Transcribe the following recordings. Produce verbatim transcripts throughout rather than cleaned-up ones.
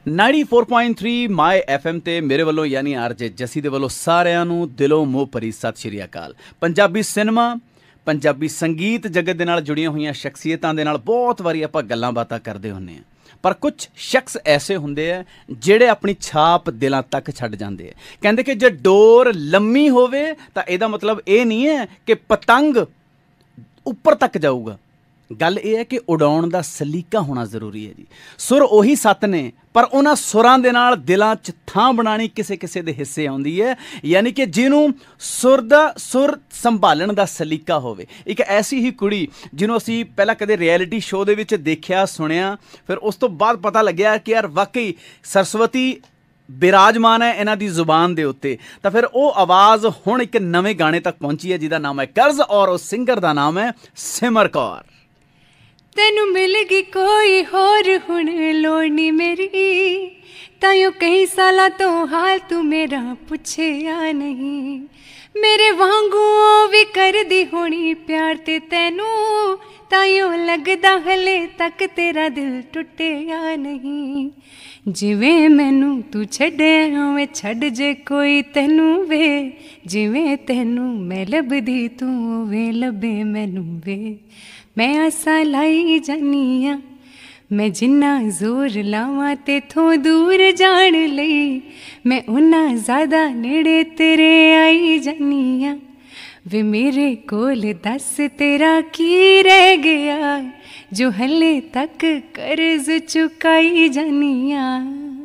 Ninety four point three my F M ਤੇ ਮੇਰੇ ਵੱਲੋਂ ਯਾਨੀ ਆਰ ਜੇ ਜੱਸੀ ਦੇ ਵੱਲੋਂ ਸਾਰਿਆਂ ਨੂੰ ਦਿਲੋਂ ਮੋਹ ਭਰੀ ਸਤਿ ਸ਼੍ਰੀ ਅਕਾਲ। ਪੰਜਾਬੀ ਸਿਨੇਮਾ, ਪੰਜਾਬੀ ਸੰਗੀਤ ਜਗਤ ਦੇ ਨਾਲ ਜੁੜੀਆਂ ਹੋਈਆਂ ਸ਼ਖਸੀਅਤਾਂ ਦੇ ਨਾਲ ਬਹੁਤ ਵਾਰੀ ਆਪਾਂ ਗੱਲਾਂ ਬਾਤਾਂ ਕਰਦੇ ਹੁੰਦੇ ਹਾਂ, ਪਰ ਕੁਝ ਸ਼ਖਸ ਐਸੇ ਹੁੰਦੇ ਆ ਜਿਹੜੇ ਆਪਣੀ ਛਾਪ ਦਿਲਾਂ ਤੱਕ ਛੱਡ ਜਾਂਦੇ ਆ। ਕਹਿੰਦੇ ਕਿ ਜੇ ਡੋਰ ਲੰਮੀ ਹੋਵੇ ਤਾਂ ਇਹਦਾ ਮਤਲਬ ਇਹ ਨਹੀਂ ਹੈ ਕਿ ਪਤੰਗ ਉੱਪਰ ਤੱਕ ਜਾਊਗਾ। ਗੱਲ ਇਹ ਹੈ ਕਿ ਉਡਾਉਣ ਦਾ ਸਲੀਕਾ ਹੋਣਾ ਜ਼ਰੂਰੀ ਹੈ ਜੀ। ਸੁਰ ਉਹੀ ਸੱਤ ਨੇ, ਪਰ ਉਹਨਾਂ ਸੁਰਾਂ ਦੇ ਨਾਲ ਦਿਲਾਂ 'ਚ ਥਾਂ ਬਣਾਉਣੀ ਕਿਸੇ ਕਿਸੇ ਦੇ ਹਿੱਸੇ ਆਉਂਦੀ ਹੈ। ਯਾਨੀ ਕਿ ਜਿਹਨੂੰ ਸੁਰ ਦਾ ਸੁਰ ਸੰਭਾਲਣ ਦਾ ਸਲੀਕਾ ਹੋਵੇ। ਇੱਕ ਐਸੀ ਹੀ ਕੁੜੀ ਜਿਹਨੂੰ ਅਸੀਂ ਪਹਿਲਾਂ ਕਦੇ ਰਿਐਲਿਟੀ ਸ਼ੋਅ ਦੇ ਵਿੱਚ ਦੇਖਿਆ ਸੁਣਿਆ, ਫਿਰ ਉਸ ਤੋਂ ਬਾਅਦ ਪਤਾ ਲੱਗਿਆ ਕਿ ਯਾਰ ਵਾਕਈ ਸਰਸਵਤੀ ਬਿਰਾਜਮਾਨ ਹੈ ਇਹਨਾਂ ਦੀ ਜ਼ੁਬਾਨ ਦੇ ਉੱਤੇ। ਤਾਂ ਫਿਰ ਉਹ ਆਵਾਜ਼ ਹੁਣ ਇੱਕ ਨਵੇਂ ਗਾਣੇ ਤੱਕ ਪਹੁੰਚੀ ਹੈ ਜਿਹਦਾ ਨਾਮ ਹੈ ਕਰਜ਼, ਔਰ ਉਸ ਸਿੰਗਰ ਦਾ ਨਾਮ ਹੈ ਸਿਮਰ ਕੌਰ। ਤੈਨੂੰ ਮਿਲ ਗਈ ਕੋਈ ਹੋਰ ਹੁਣ ਲੋੜ ਨੀ ਮੇਰੀ, ਤਾਈਓ ਕਈ ਸਾਲਾਂ ਤੋਂ ਹਾਲ ਤੂੰ ਮੇਰਾ ਪੁੱਛਿਆ ਨਹੀਂ। ਮੇਰੇ ਵਾਂਗੂ ਵੀ ਕਰਦੀ ਹੋਣੀ ਪਿਆਰ ਤੇ ਤੈਨੂੰ, ਤਾਈਓ ਲੱਗਦਾ ਹਲੇ ਤੱਕ ਤੇਰਾ ਦਿਲ ਟੁੱਟਿਆ ਨਹੀਂ। ਜਿਵੇਂ ਮੈਨੂੰ ਤੂੰ ਛੱਡਿਆ ਉਵੇਂ ਛੱਡ ਜੇ ਕੋਈ ਤੈਨੂੰ ਵੇ, ਜਿਵੇਂ ਤੈਨੂੰ ਮੈਂ ਲੱਭਦੀ ਤੂੰ ਉਵੇਂ ਲੱਭੇ ਮੈਨੂੰ ਵੇ। ਮੈਂ ਆਸਾਂ ਲਾਈ ਜਾਨੀ ਆ, ਮੈਂ ਜਿੰਨਾ ਜ਼ੋਰ ਲਾਵਾਂ ਤੇਥੋਂ ਦੂਰ ਜਾਣ ਲਈ, ਮੈਂ ਓਨਾ ਜ਼ਿਆਦਾ ਨੇੜੇ ਤੇਰੇ ਆਈ ਜਾਨੀ ਆ। ਵੇ ਮੇਰੇ ਕੋਲ ਦੱਸ ਤੇਰਾ ਕੀ ਰਹਿ ਗਿਆ, ਜੋ ਹਲੇ ਤੱਕ ਕਰਜ਼ ਚੁਕਾਈ ਜਾਨੀ ਆ।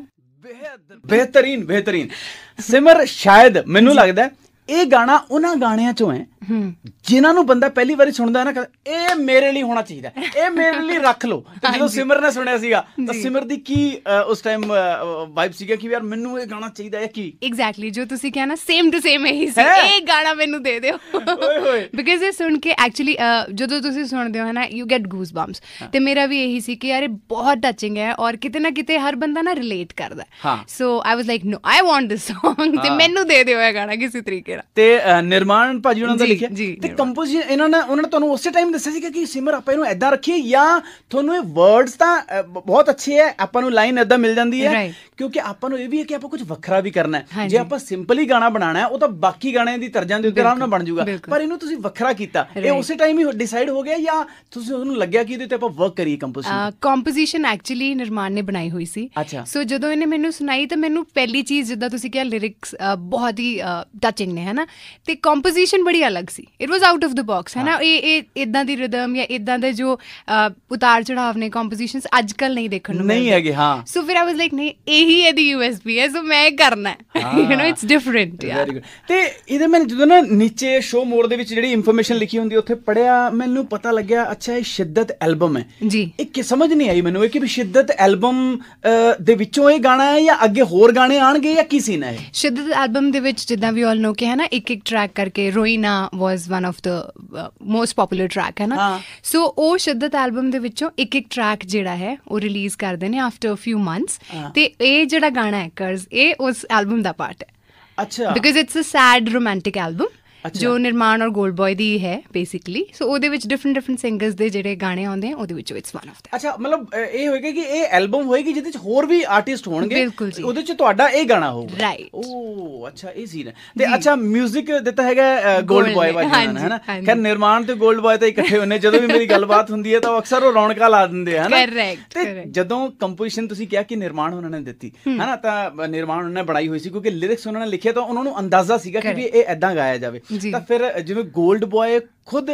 ਬਿਹਤਰੀਨ ਬਿਹਤਰੀਨ ਸਿਮਰ, ਸ਼ਾਇਦ ਮੈਨੂੰ ਲੱਗਦਾ ਇਹ ਗਾਣਾ ਉਹਨਾਂ ਗਾਣਿਆਂ ਚੋਂ ਹੈ ਜਿਨ੍ਹਾਂ ਨੂੰ ਬੰਦਾ ਪਹਿਲੀ ਵਾਰੀ ਸੁਣਦਾ ਨਾ, ਇਹ ਮੇਰੇ ਲਈ ਹੋਣਾ ਚਾਹੀਦਾ, ਇਹ ਮੇਰੇ ਲਈ ਰੱਖ ਲਓ। ਤੇ ਜਦੋਂ ਸਿਮਰ ਨੇ ਸੁਣਿਆ ਸੀਗਾ ਤਾਂ ਸਿਮਰ ਦੀ ਕੀ ਉਸ ਟਾਈਮ ਵਾਈਬ ਸੀਗਾ ਕਿ ਯਾਰ ਮੈਨੂੰ ਇਹ ਗਾਣਾ ਚਾਹੀਦਾ ਹੈ? ਕੀ ਐਗਜ਼ੈਕਟਲੀ ਜੋ ਤੁਸੀਂ ਕਿਹਾ ਨਾ, ਸੇਮ ਟੂ ਸੇਮ ਇਹੀ ਸੀ, ਇਹ ਗਾਣਾ ਮੈਨੂੰ ਦੇ ਦਿਓ। ਬਿਕਾਜ਼ ਇਹ ਸੁਣ ਕੇ ਐਕਚੁਅਲੀ ਜਦੋਂ ਤੁਸੀਂ ਸੁਣਦੇ ਹੋ ਨਾ, ਯੂ ਗੈਟ ਗੂਜ਼ ਬੰਪਸ। ਤੇ ਮੇਰਾ ਵੀ ਇਹੀ ਸੀ ਕਿ ਯਾਰ ਇਹ ਬਹੁਤ ਟੱਚਿੰਗ ਹੈ ਔਰ ਕਿਤੇ ਨਾ ਕਿਤੇ ਹਰ ਬੰਦਾ ਨਾ ਰਿਲੇਟ ਕਰਦਾ। So I was like no, I want this song, ਤੇ ਮੈਨੂੰ ਦੇ ਦਿਓ ਇਹ ਗਾਣਾ ਕਿਸੇ ਤਰੀਕੇ ਨਾਲ। ਤੇ ਨਿਰਮਾਣ ਭਾਜੀ ਉਹਨਾਂ ਦਾ ਲਿਖਿਆ ਤੇ ਕੰਪੋਜੀਸ਼ਨ ਇਹਨਾਂ ਨੇ ਉਹਨਾਂ ਨੇ ਤੁਹਾਨੂੰ ਉਸੇ ਟਾਈਮ ਦੱਸਿਆ ਸੀਗਾ ਕਿ ਸਿਮਰ ਆਪਾਂ ਇਹਨੂੰ ਏਦਾਂ ਰੱਖੀਏ, ਜਾਂ ਤੁਹਾਨੂੰ ਇਹ ਵਰਡਸ ਤਾਂ ਬਹੁਤ ਅੱਛੇ ਹੈ, ਆਪਾਂ ਨੂੰ ਲਾਈਨ ਏਦਾਂ ਮਿਲ ਜਾਂਦੀ ਹੈ ਕਿਉਂਕਿ ਆਪਾਂ ਨੂੰ ਇਹ ਵੀ ਹੈ ਕਿ ਆਪਾਂ ਕੁਝ ਵੱਖਰਾ ਵੀ ਕਰਨਾ ਹੈ। ਜੇ ਆਪਾਂ ਸਿੰਪਲ ਹੀ ਗਾਣਾ ਬਣਾਉਣਾ ਹੈ ਉਹ ਤਾਂ ਬਾਕੀ ਗਾਣਿਆਂ ਦੀ ਤਰਜ਼ਾਂ ਦੇ ਉੱਤੇ ਆਰਾਮ ਨਾਲ ਬਣ ਜਾਊਗਾ, ਪਰ ਇਹਨੂੰ ਤੁਸੀਂ ਵੱਖਰਾ ਕੀਤਾ। ਇਹ ਉਸੇ ਟਾਈਮ ਹੀ ਡਿਸਾਈਡ ਹੋ ਗਿਆ ਜਾਂ ਤੁਸੀਂ ਉਹਨੂੰ ਲੱਗਿਆ ਕਿ ਇਹਦੇ ਉੱਤੇ ਆਪਾਂ ਵਰਕ ਕਰੀਏ? ਕੰਪੋਜੀਸ਼ਨ ਕੰਪੋਜੀਸ਼ਨ ਐਕਚੁਅਲੀ ਨਿਰਮਾਣ ਨੇ ਬਣਾਈ ਹੋਈ ਸੀ। ਸੋ ਜਦੋਂ ਇਹਨੇ ਮੈਨੂੰ ਸੁਣਾਈ ਤਾਂ ਮੈਨੂੰ ਪਹਿਲੀ ਚੀਜ਼, ਜਿੱਦਾਂ ਤੁਸੀਂ ਕਿਹਾ ਲਿਰਿਕਸ ਬਹੁਤ ਹੀ ਟੱਚਿੰਗ ਨੇ, ਹੈ ਨਾ, ਤੇ ਕੰਪੋਜੀਸ਼ਨ ਬੜੀ ਅਲੱਗ ਸੀ। It was out of the box, ਹੈ ਨਾ। ਇਹ ਇਹ ਇੱਦਾਂ ਦੀ ਰਿਦਮ ਜਾਂ ਇੱਦਾਂ ਦੇ ਜੋ ਉਤਾਰ ਚੜਾਵ ਨੇ ਕੰਪੋਜੀਸ਼ਨਸ ਅੱਜ ਕੱਲ੍ਹ ਨਹੀਂ ਦੇਖਣ ਨੂੰ ਨਹੀਂ ਹੈਗੇ। ਹਾਂ, ਸੋ ਫਿਰ ਆਈ ਵਾਜ਼ ਲਾਈਕ ਨਹੀਂ, ਇਹੀ ਇਹਦੀ ਯੂ ਐਸ ਪੀ ਹੈ, ਸੋ ਮੈਂ ਕਰਨਾ ਹੈ, ਯੂ ਨੋ, ਇਟਸ ਡਿਫਰੈਂਟ। ਤੇ ਇਹਦੇ ਮੈਂ ਜਦੋਂ ਨਾ ਨੀਚੇ ਸ਼ੋ ਮੋਡ ਦੇ ਵਿੱਚ ਜਿਹੜੀ ਇਨਫੋਰਮੇਸ਼ਨ ਲਿਖੀ ਹੁੰਦੀ ਉੱਥੇ ਪੜ੍ਹਿਆ, ਮੈਨੂੰ ਪਤਾ ਲੱਗਿਆ ਅੱਛਾ ਇਹ ਸ਼ਿੱਦਤ ਐਲਬਮ ਹੈ ਜੀ। ਇਹ ਕਿ ਸਮਝ ਨਹੀਂ ਆਈ ਮੈਨੂੰ ਇਹ ਕਿ ਵੀ ਸ਼ਿੱਦਤ ਐਲਬਮ ਦੇ ਵਿੱਚੋਂ ਇਹ ਗਾਣਾ ਹੈ ਜਾਂ ਅੱਗੇ ਹੋਰ ਗਾਣੇ ਆਉਣਗੇ ਜਾਂ ਕੀ ਸੀਨ ਹੈ? ਸ਼ਿੱਦਤ ਐਲਬਮ ਦੇ ਵਿੱਚ ਜਿੱਦਾਂ ਵੀ ਆਲ ਨੋ ਕਿ ਹੈ ਨਾ, ਇੱਕ ਇੱਕ ਟਰੈਕ ਕਰਕੇ Roi Na was one of the most popular track, ਹੈ ਨਾ। ਸੋ ਉਹ ਸ਼ਿੱਦਤ ਐਲਬਮ ਦੇ ਵਿੱਚੋਂ ਇੱਕ ਇੱਕ ਟਰੈਕ ਜਿਹੜਾ ਹੈ ਉਹ ਰਿਲੀਜ਼ ਕਰਦੇ ਨੇ ਆਫਟਰ ਫਿਊ ਮੰਥਸ, ਤੇ ਇਹ ਜਿਹੜਾ ਗਾਣਾ ਹੈ ਕਰਜ਼, ਇਹ ਉਸ ਐਲਬਮ ਦਾ ਪਾਰਟ ਹੈ। ਅੱਛਾ, because it's a sad romantic album ਜੋ ਨਿਰਮਾਣ ਔਰ ਗੋਲਡ ਬॉय ਦੀ ਹੈ ਬੇਸਿਕਲੀ। ਸੋ ਉਹਦੇ ਵਿੱਚ ਡਿਫਰੈਂਟ ਡਿਫਰੈਂਟ ਸਿੰਗਰਸ ਦੇ ਜਿਹੜੇ ਗਾਣੇ ਆਉਂਦੇ ਆ, ਉਹਦੇ ਵਿੱਚੋਂ ਇਟਸ ਵਨ ਆਫ ਦੈਮ। ਅੱਛਾ, ਮਤਲਬ ਇਹ ਹੋਏਗਾ ਕਿ ਇਹ ਐਲਬਮ ਹੋਏਗੀ ਜਿਹਦੇ ਚ ਹੋਰ ਵੀ ਆਰਟਿਸਟ ਹੋਣਗੇ? ਬਿਲਕੁਲ ਜੀ, ਉਹਦੇ ਚ ਤੁਹਾਡਾ ਇਹ ਗਾਣਾ ਹੋਊਗਾ, ਰਾਈਟ? ਓ ਅੱਛਾ, ਇਹ ਸੀਨ ਹੈ। ਤੇ ਅੱਛਾ, ਮਿਊਜ਼ਿਕ ਦਿੱਤਾ ਹੈਗਾ ਗੋਲਡ ਬॉय ਵਾਲਿਆਂ ਨੇ, ਹੈ ਨਾ। ਖੈਰ ਨਿਰਮਾਣ ਤੇ ਗੋਲਡ ਬॉय ਤਾਂ ਇਕੱਠੇ ਹੁੰਦੇ, ਜਦੋਂ ਵੀ ਮੇਰੀ ਗੱਲਬਾਤ ਹੁੰਦੀ ਹੈ ਤਾਂ ਉਹ ਅਕਸਰ ਉਹ ਰੌਣਕਾਂ ਲਾ ਦਿੰਦੇ ਆ, ਹੈ। ਤੇ ਜਦੋਂ ਕੰਪੋਜੀਸ਼ਨ ਤੁਸੀਂ ਕਿਹਾ ਕਿ ਨਿਰਮਾਣ ਉਹਨਾਂ ਨੇ ਦਿੱਤੀ, ਹੈ ਨਾ, ਤਾਂ ਨਿਰਮਾਣ ਉਹਨਾਂ ਨੇ ਬਣਾਈ ਹੋਈ ਸੀ ਕਿਉਂਕਿ ਲਿਰਿਕਸ ਉਹਨਾਂ ਨੇ ਲਿਖੇ ਤਾਂ ਉਹਨਾਂ ਨੂੰ ਅੰਦਾਜ਼ਾ ਸੀਗਾ ਕਿ ਵੀ ਇਹ ਏਦਾਂ ਗਾਇਆ ਜਾਵੇ। ਤਾਂ ਫਿਰ ਜਿਵੇਂ ਗੋਲਡ ਬॉय ਖੁਦ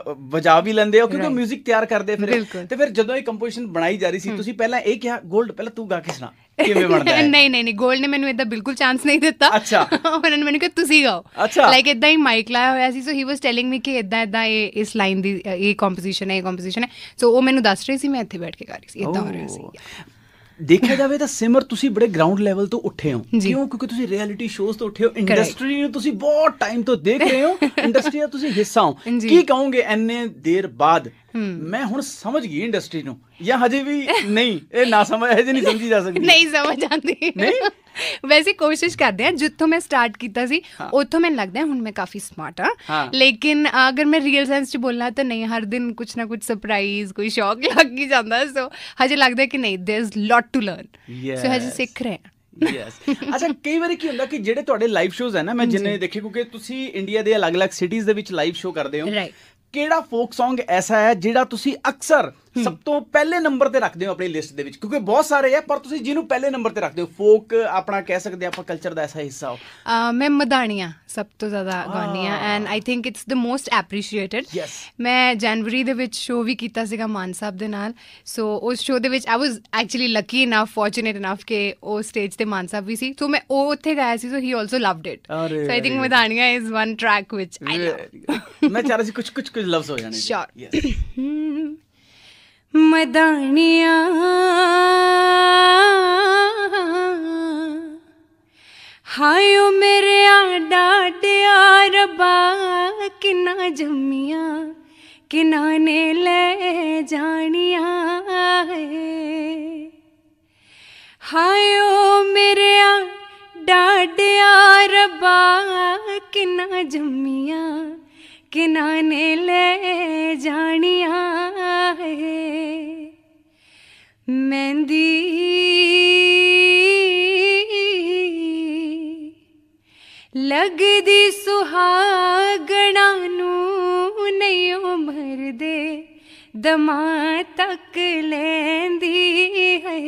ਵਜਾ ਵੀ ਲੈਂਦੇ ਹੋ ਕਿਉਂਕਿ ਮਿਊਜ਼ਿਕ ਤਿਆਰ ਕਰਦੇ ਫਿਰ, ਤੇ ਫਿਰ ਜਦੋਂ ਇਹ ਕੰਪੋਜੀਸ਼ਨ ਬਣਾਈ ਜਾ ਰਹੀ ਸੀ ਤੁਸੀਂ ਪਹਿਲਾਂ ਇਹ ਕਿਹਾ ਗੋਲਡ ਪਹਿਲਾਂ ਤੂੰ ਗਾ ਕੇ ਸੁਣਾ ਕਿਵੇਂ ਬਣਦਾ ਹੈ? ਨਹੀਂ ਨਹੀਂ ਨਹੀਂ, ਗੋਲਡ ਨੇ ਮੈਨੂੰ ਏਦਾਂ ਬਿਲਕੁਲ ਚਾਂਸ ਨਹੀਂ ਦਿੱਤਾ। ਅੱਛਾ, ਉਹਨਾਂ ਨੇ ਮੈਨੂੰ ਕਿਹਾ ਤੁਸੀਂ ਗਾਓ। ਅੱਛਾ, ਲਾਈਕ ਏਦਾਂ ਹੀ ਮਾਈਕ ਲਾਇਆ ਹੋਇਆ ਸੀ, ਸੋ ਹੀ ਵਾਜ਼ ਟੈਲਿੰਗ ਮੀ ਕਿ ਏਦਾਂ ਏਦਾਂ ਇਹ ਇਸ ਲਾਈਨ ਦੀ ਇਹ ਕੰਪੋਜੀਸ਼ਨ ਹੈ, ਇਹ ਕੰਪੋਜੀਸ਼ਨ ਹੈ। ਸੋ ਉਹ ਮੈਨੂੰ ਦੱਸ ਰਹੀ ਸੀ, ਮੈਂ ਇੱਥੇ ਬੈਠ ਕੇ ਗਾ ਰਹੀ ਸੀ, ਏਦਾਂ ਹੋ ਰਿਹਾ ਸੀ। ਦੇਖਿਆ ਜਾਵੇ ਤਾਂ ਸਿਮਰ ਤੁਸੀਂ ਬੜੇ ਗਰਾਊਂਡ ਲੈਵਲ ਤੋਂ ਉੱਠੇ ਹੋ। ਕਿਉਂ? ਕਿਉਂਕਿ ਤੁਸੀਂ ਰਿਐਲਿਟੀ ਸ਼ੋਜ਼ ਤੋਂ ਉੱਠੇ ਹੋ, ਇੰਡਸਟਰੀ ਨੂੰ ਤੁਸੀਂ ਬਹੁਤ ਟਾਈਮ ਤੋਂ ਦੇਖ ਰਹੇ ਹੋ, ਇੰਡਸਟਰੀ ਦਾ ਤੁਸੀਂ ਹਿੱਸਾ ਹੋ। ਕੀ ਕਹੋਗੇ ਇੰਨੇ ਦੇਰ ਬਾਅਦ? ਮੈਂ ਹੁਣ ਸਮਝ ਗਈ ਇੰਡਸਟਰੀ ਨੂੰ ਜਾਂ ਹਜੇ ਵੀ ਨਹੀਂ? ਇਹ ਨਾ ਸਮਝ ਹਜੇ ਨਹੀਂ ਸਮਝੀ ਜਾ ਸਕਦੀ? ਨਹੀਂ ਸਮਝ ਆਉਂਦੀ। ਨਹੀਂ ਵੈਸੇ ਕੋਸ਼ਿਸ਼ ਕਰਦੇ ਹਾਂ, ਜਿੱਥੋਂ ਮੈਂ ਸਟਾਰਟ ਕੀਤਾ ਸੀ ਉੱਥੋਂ ਮੈਨੂੰ ਲੱਗਦਾ ਹੁਣ ਮੈਂ ਕਾਫੀ ਸਮਾਰਟ ਹਾਂ, ਲੇਕਿਨ ਅਗਰ ਮੈਂ ਰੀਅਲ ਸੈਂਸ 'ਚ ਬੋਲਣਾ ਤਾਂ ਨਹੀਂ, ਹਰ ਦਿਨ ਕੁਛ ਨਾ ਕੁਛ ਸਰਪ੍ਰਾਈਜ਼, ਕੋਈ ਸ਼ੌਕ ਲੱਗ ਹੀ ਜਾਂਦਾ। ਸੋ ਹਜੇ ਲੱਗਦਾ ਕਿ ਨਹੀਂ, there is lot to learn, so ਹਜੇ ਸਿੱਖ ਰਹੇ ਹਾਂ। ਯੈਸ। ਅੱਛਾ, ਕਈ ਵਾਰੀ ਕੀ ਹੁੰਦਾ ਕਿ ਜਿਹੜੇ ਤੁਹਾਡੇ ਲਾਈਵ ਸ਼ੋਜ਼ ਹੈ ਨਾ, ਮੈਂ ਜਿੰਨੇ ਦੇਖੇ, ਕਿਉਂਕਿ ਤੁਸੀਂ ਇੰਡੀਆ ਦੇ ਅਲੱਗ-ਅਲੱਗ ਸਿਟੀਜ਼ ਦੇ ਵਿੱਚ ਲਾਈਵ ਸ਼ੋ ਕਰਦੇ ਹੋ, ਕਿਹੜਾ ਫੋਕ ਸੌਂਗ ਐਸਾ ਹੈ ਜਿਹੜਾ ਤੁਸੀਂ ਅਕਸਰ ਸਭ ਤੋਂ ਪਹਿਲੇ ਨੰਬਰ ਤੇ ਰੱਖਦੇ ਹੋ ਆਪਣੀ ਲਿਸਟ ਦੇ ਵਿੱਚ? ਕਿਉਂਕਿ ਬਹੁਤ ਸਾਰੇ ਆ, ਪਰ ਤੁਸੀਂ ਜਿਹਨੂੰ ਪਹਿਲੇ ਨੰਬਰ ਤੇ ਰੱਖਦੇ ਹੋ, ਫੋਕ ਆਪਣਾ ਕਹਿ ਸਕਦੇ ਆਪਾਂ ਕਲਚਰ ਦਾ ਐਸਾ ਹਿੱਸਾ ਹੋ? ਮੈਂ ਮਦਾਣੀਆਂ ਸਭ ਤੋਂ ਜ਼ਿਆਦਾ ਗਾਉਂਦੀ ਹਾਂ, and I think it's the most appreciated. ਮੈਂ ਜਨਵਰੀ ਦੇ ਵਿੱਚ ਸ਼ੋਅ ਵੀ ਕੀਤਾ ਸੀਗਾ ਮਾਨ ਸਾਹਿਬ ਦੇ ਨਾਲ, ਸੋ ਉਸ ਸ਼ੋਅ ਦੇ ਵਿੱਚ I was actually lucky enough, fortunate enough ਕਿ ਉਹ ਸਟੇਜ ਤੇ ਮਾਨ ਸਾਹਿਬ ਵੀ ਸੀ, ਸੋ ਮੈਂ ਉਹ ਉੱਥੇ ਗਾਇਆ ਸੀ, so he also loved it. So I think Madaniyan is one track which I love. ਮੈਂ ਚਾਹ ਰਹੀ ਸੀ ਕੁਝ ਕੁਝ ਕੁਝ ਲਫ਼ਜ਼ ਹੋ ਜਾਣੇ। ਸ਼ੋਰ। ਮਦਾਣੀਆਂ ਹਾਇਓ ਮੇਰਿਆ ਡਾਡਿਆ ਰੱਬਾ, ਕਿੰਨਾ ਜੰਮੀਆਂ ਕਿੰਨਾ ਨੇ ਲੈ ਜਾਣੀਆਂ ਏ, ਹਾਇਓ ਮੇਰਿਆ ਡਾਡਿਆ ਰੱਬਾ, ਕਿੰਨਾ ਜੰਮੀਆਂ ਕਿੰਨਾ ਨੇ ਲੈ ਜਾਣੀਆਂ ਏ, ਮਹਿੰਦੀ ਲੱਗਦੀ ਸੁਹਾਗਣਾ ਨੂੰ, ਨਹੀਂ ਉਮਰ ਦੇ ਦਮਾਂ ਤੱਕ ਲੈਂਦੀ ਹੈ,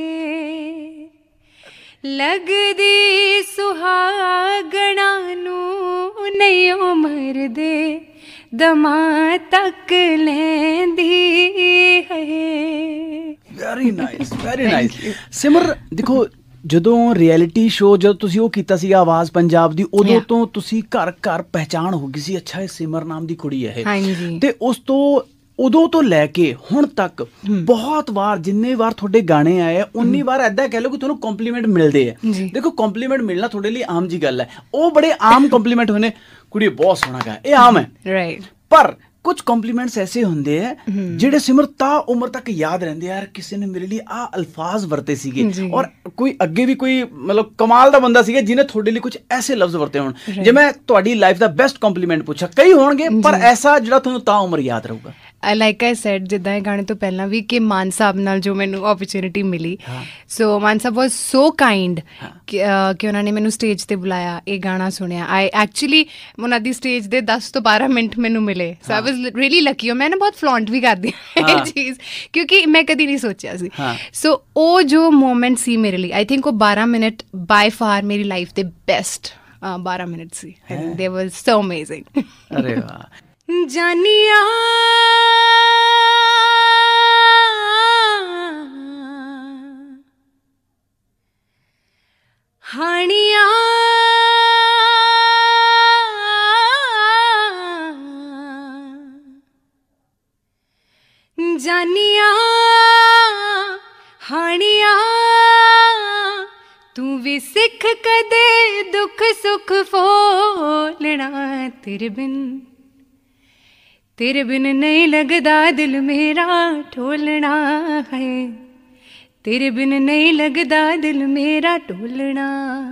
ਲੱਗਦੀ ਸੁਹਾਗਣਾ ਨੂੰ, ਨਹੀਂ ਉਮਰ ਦੇ ਦਮਾਂ ਤੱਕ ਲੈਂਦੀ ਹੈ। Very nice, very nice. Simar ਦੇਖੋ, ਜਦੋਂ ਰਿਐਲਿਟੀ ਸ਼ੋਅ ਜਦੋਂ ਤੁਸੀਂ ਉਹ ਕੀਤਾ ਸੀਗਾ ਆਵਾਜ਼ ਪੰਜਾਬ ਦੀ, ਉਦੋਂ ਤੋਂ ਤੁਸੀਂ ਘਰ ਘਰ ਪਹਿਚਾਣ ਹੋ ਗਈ ਸੀ, ਅੱਛਾ ਇਹ ਸਿਮਰ ਨਾਮ ਦੀ ਕੁੜੀ ਹੈ ਇਹ, ਤੇ ਉਸ ਤੋਂ ਉਦੋਂ ਤੋਂ ਲੈ ਕੇ ਹੁਣ ਤੱਕ ਬਹੁਤ ਵਾਰ, ਜਿੰਨੇ ਵਾਰ ਤੁਹਾਡੇ ਗਾਣੇ ਆਏ, ਉਨੀ ਵਾਰ ਏਦਾਂ ਕਹਿ ਲਓ ਕਿ ਤੁਹਾਨੂੰ ਕੰਪਲੀਮੈਂਟ ਮਿਲਦੇ ਆ। ਦੇਖੋ, ਕੰਪਲੀਮੈਂਟ ਮਿਲਣਾ ਤੁਹਾਡੇ ਲਈ ਆਮ ਜੀ ਗੱਲ ਹੈ, ਉਹ ਬੜੇ ਆਮ ਕੰਪਲੀਮੈਂਟ ਹੋਏ ਨੇ, ਕੁੜੀ ਬਹੁਤ ਸੋਹਣਾ ਗਾ, ਇਹ ਆਮ ਹੈ, ਰਾਈਟ। ਪਰ ਕੁਝ ਕੰਪਲੀਮੈਂਟਸ ਐਸੇ ਹੁੰਦੇ ਆ ਜਿਹੜੇ ਸਿਮਰ ਤਾਂ ਉਮਰ ਤੱਕ ਯਾਦ ਰਹਿੰਦੇ, ਯਾਰ ਕਿਸੇ ਨੇ ਮੇਰੇ ਲਈ ਆਹ ਅਲਫਾਜ਼ ਵਰਤੇ ਸੀਗੇ, ਔਰ ਕੋਈ ਅੱਗੇ ਵੀ ਕੋਈ ਮਤਲਬ ਕਮਾਲ ਦਾ ਬੰਦਾ ਸੀਗਾ ਜਿਹਨੇ ਤੁਹਾਡੇ ਲਈ ਕੁਝ ਐਸੇ ਲਫ਼ਜ਼ ਵਰਤੇ ਹੋਣ। ਜੇ ਮੈਂ ਤੁਹਾਡੀ ਲਾਈਫ ਦਾ ਬੈਸਟ ਕੰਪਲੀਮੈਂਟ ਪੁੱਛਾਂ, ਕਈ ਹੋਣਗੇ, ਪਰ ਐਸਾ ਜਿਹੜਾ ਤੁਹਾਨੂੰ ਤਾਂ ਉਮਰ ਯਾਦ ਰਹੂਗਾ? ਲਾਈਕ ਆਈ ਸੈਡ, ਜਿੱਦਾਂ ਇਹ ਗਾਣੇ ਤੋਂ ਪਹਿਲਾਂ ਵੀ, ਕਿ ਮਾਨ ਸਾਹਿਬ ਨਾਲ ਜੋ ਮੈਨੂੰ ਓਪਰਚੁਨਿਟੀ ਮਿਲੀ, ਸੋ ਮਾਨ ਸਾਹਿਬ ਵਾਜ਼ ਸੋ ਕਾਈਂਡ ਕਿ ਉਹਨਾਂ ਨੇ ਮੈਨੂੰ ਸਟੇਜ 'ਤੇ ਬੁਲਾਇਆ, ਇਹ ਗਾਣਾ ਸੁਣਿਆ। ਆਈ ਐਕਚੁਅਲੀ ਉਹਨਾਂ ਦੀ ਸਟੇਜ ਦੇ ਦਸ ਤੋਂ ਬਾਰਾਂ ਮਿੰਟ ਮੈਨੂੰ ਮਿਲੇ, ਸੋ ਆਈ ਵਾਜ਼ ਰੀਅਲੀ ਲੱਕੀ। ਮੈਂ ਨਾ ਬਹੁਤ ਫਲੌਂਟ ਵੀ ਕਰਦੀ ਹਾਂ ਇਹ ਚੀਜ਼, ਕਿਉਂਕਿ ਮੈਂ ਕਦੀ ਨਹੀਂ ਸੋਚਿਆ ਸੀ। ਸੋ ਉਹ ਜੋ ਮੂਮੈਂਟ ਸੀ ਮੇਰੇ ਲਈ, ਆਈ ਥਿੰਕ ਉਹ ਬਾਰਾਂ ਮਿੰਟ ਬਾਏ ਫਾਰ ਮੇਰੀ ਲਾਈਫ ਦੇ ਬੈਸਟ ਬਾਰਾਂ ਮਿੰਟ ਸੀ, and they was so amazing. ਅਰੇ ਵਾਹ। ਜਾਨੀਆਂ ਹਾਣੀਆਂ ਜਾਨੀਆਂ ਹਾਣੀਆਂ, ਤੂੰ ਵੀ ਸਿੱਖ ਕਦੇ ਦੁੱਖ ਸੁੱਖ ਫੋਲਣਾ, ਤੇਰੇ ਬਿਨ तेरे बिन नहीं लगदा दिल मेरा ढोलना है, तेरे बिन नहीं लगदा दिल मेरा ढोलना,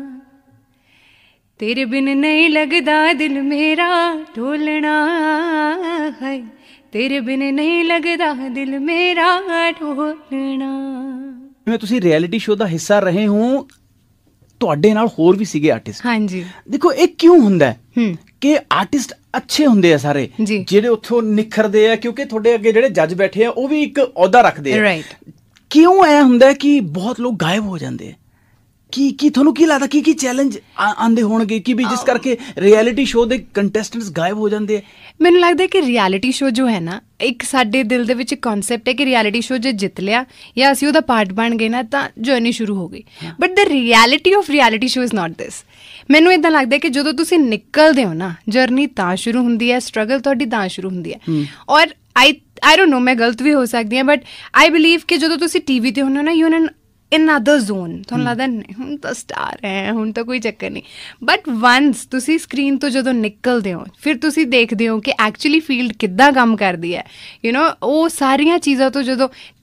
तेरे बिन नहीं लगदा दिल मेरा ढोलना है, तेरे बिन नहीं लगदा दिल मेरा ढोलना। ਜਿਵੇਂ ਤੁਸੀਂ ਰਿਐਲਿਟੀ ਸ਼ੋਅ ਦਾ ਹਿੱਸਾ ਰਹੇ ਹੋ, ਤੁਹਾਡੇ ਨਾਲ ਹੋਰ ਵੀ ਸੀਗੇ ਆਰਟਿਸਟ। ਹਾਂਜੀ। ਦੇਖੋ, ਇਹ ਕਿਉਂ ਹੁੰਦਾ ਕਿ ਆਰਟਿਸਟ ਅੱਛੇ ਹੁੰਦੇ ਆ ਸਾਰੇ, ਜਿਹੜੇ ਉੱਥੋਂ ਨਿਖਰਦੇ ਆ, ਕਿਉਂਕਿ ਤੁਹਾਡੇ ਅੱਗੇ ਜਿਹੜੇ ਜੱਜ ਬੈਠੇ ਆ ਉਹ ਵੀ ਇੱਕ ਅਹੁਦਾ ਰੱਖਦੇ ਆ। ਕਿਉਂ ਐ ਹੁੰਦਾ ਕਿ ਬਹੁਤ ਲੋਕ ਗਾਇਬ ਹੋ ਜਾਂਦੇ ਆ? ਕੀ ਕੀ ਤੁਹਾਨੂੰ ਕੀ ਲੱਗਦਾ, ਕੀ ਕੀ ਚੈਲੰਜ ਆਉਂਦੇ ਹੋਣਗੇ ਕਿ ਵੀ ਜਿਸ ਕਰਕੇ ਰਿਐਲਿਟੀ ਸ਼ੋਅ ਦੇ ਕੰਟੈਸਟੈਂਟਸ ਗਾਇਬ ਹੋ ਜਾਂਦੇ ਆ? ਮੈਨੂੰ ਲੱਗਦਾ ਕਿ ਰਿਐਲਿਟੀ ਸ਼ੋਅ ਜੋ ਹੈ ਨਾ, ਇੱਕ ਸਾਡੇ ਦਿਲ ਦੇ ਵਿੱਚ ਕਨਸੈਪਟ ਹੈ ਕਿ ਰਿਐਲਿਟੀ ਸ਼ੋਅ ਜੇ ਜਿੱਤ ਲਿਆ ਜਾਂ ਅਸੀਂ ਉਹਦਾ ਪਾਰਟ ਬਣ ਗਏ ਨਾ, ਤਾਂ ਜਰਨੀ ਸ਼ੁਰੂ ਹੋ ਗਈ। But the reality of reality show is not this. ਮੈਨੂੰ ਇੱਦਾਂ ਲੱਗਦਾ ਕਿ ਜਦੋਂ ਤੁਸੀਂ ਨਿਕਲਦੇ ਹੋ ਨਾ, ਜਰਨੀ ਤਾਂ ਸ਼ੁਰੂ ਹੁੰਦੀ ਹੈ, ਸਟਰਗਲ ਤੁਹਾਡੀ ਤਾਂ ਸ਼ੁਰੂ ਹੁੰਦੀ ਹੈ। ਔਰ ਆਈ ਆਈ ਡੋਂਟ ਨੋ, ਮੈਂ ਗਲਤ ਵੀ ਹੋ ਸਕਦੀ ਹਾਂ, ਬਟ ਆਈ ਬਿਲੀਵ ਕਿ ਜਦੋਂ ਤੁਸੀਂ ਟੀ ਵੀ 'ਤੇ ਹੁੰਦੇ ਹੋ ਨਾ, you an in other zone, ਤੁਹਾਨੂੰ ਲੱਗਦਾ ਨਹੀਂ ਹੁਣ ਤਾਂ ਸਟਾਰ ਹੈ, ਹੁਣ ਤਾਂ ਕੋਈ ਚੱਕਰ ਨਹੀਂ। ਬਟ ਵਨਸ ਤੁਸੀਂ ਸਕਰੀਨ ਤੋਂ ਜਦੋਂ ਨਿਕਲਦੇ ਹੋ, ਫਿਰ ਤੁਸੀਂ ਦੇਖਦੇ ਹੋ ਕਿ ਐਕਚੁਅਲੀ ਫੀਲਡ ਕਿੱਦਾਂ ਕੰਮ ਕਰਦੀ ਹੈ, ਯੂ ਨੋ। ਉਹ ਸਾਰੀਆਂ ਚੀਜ਼ਾਂ ਤੋਂ ਜਦੋਂ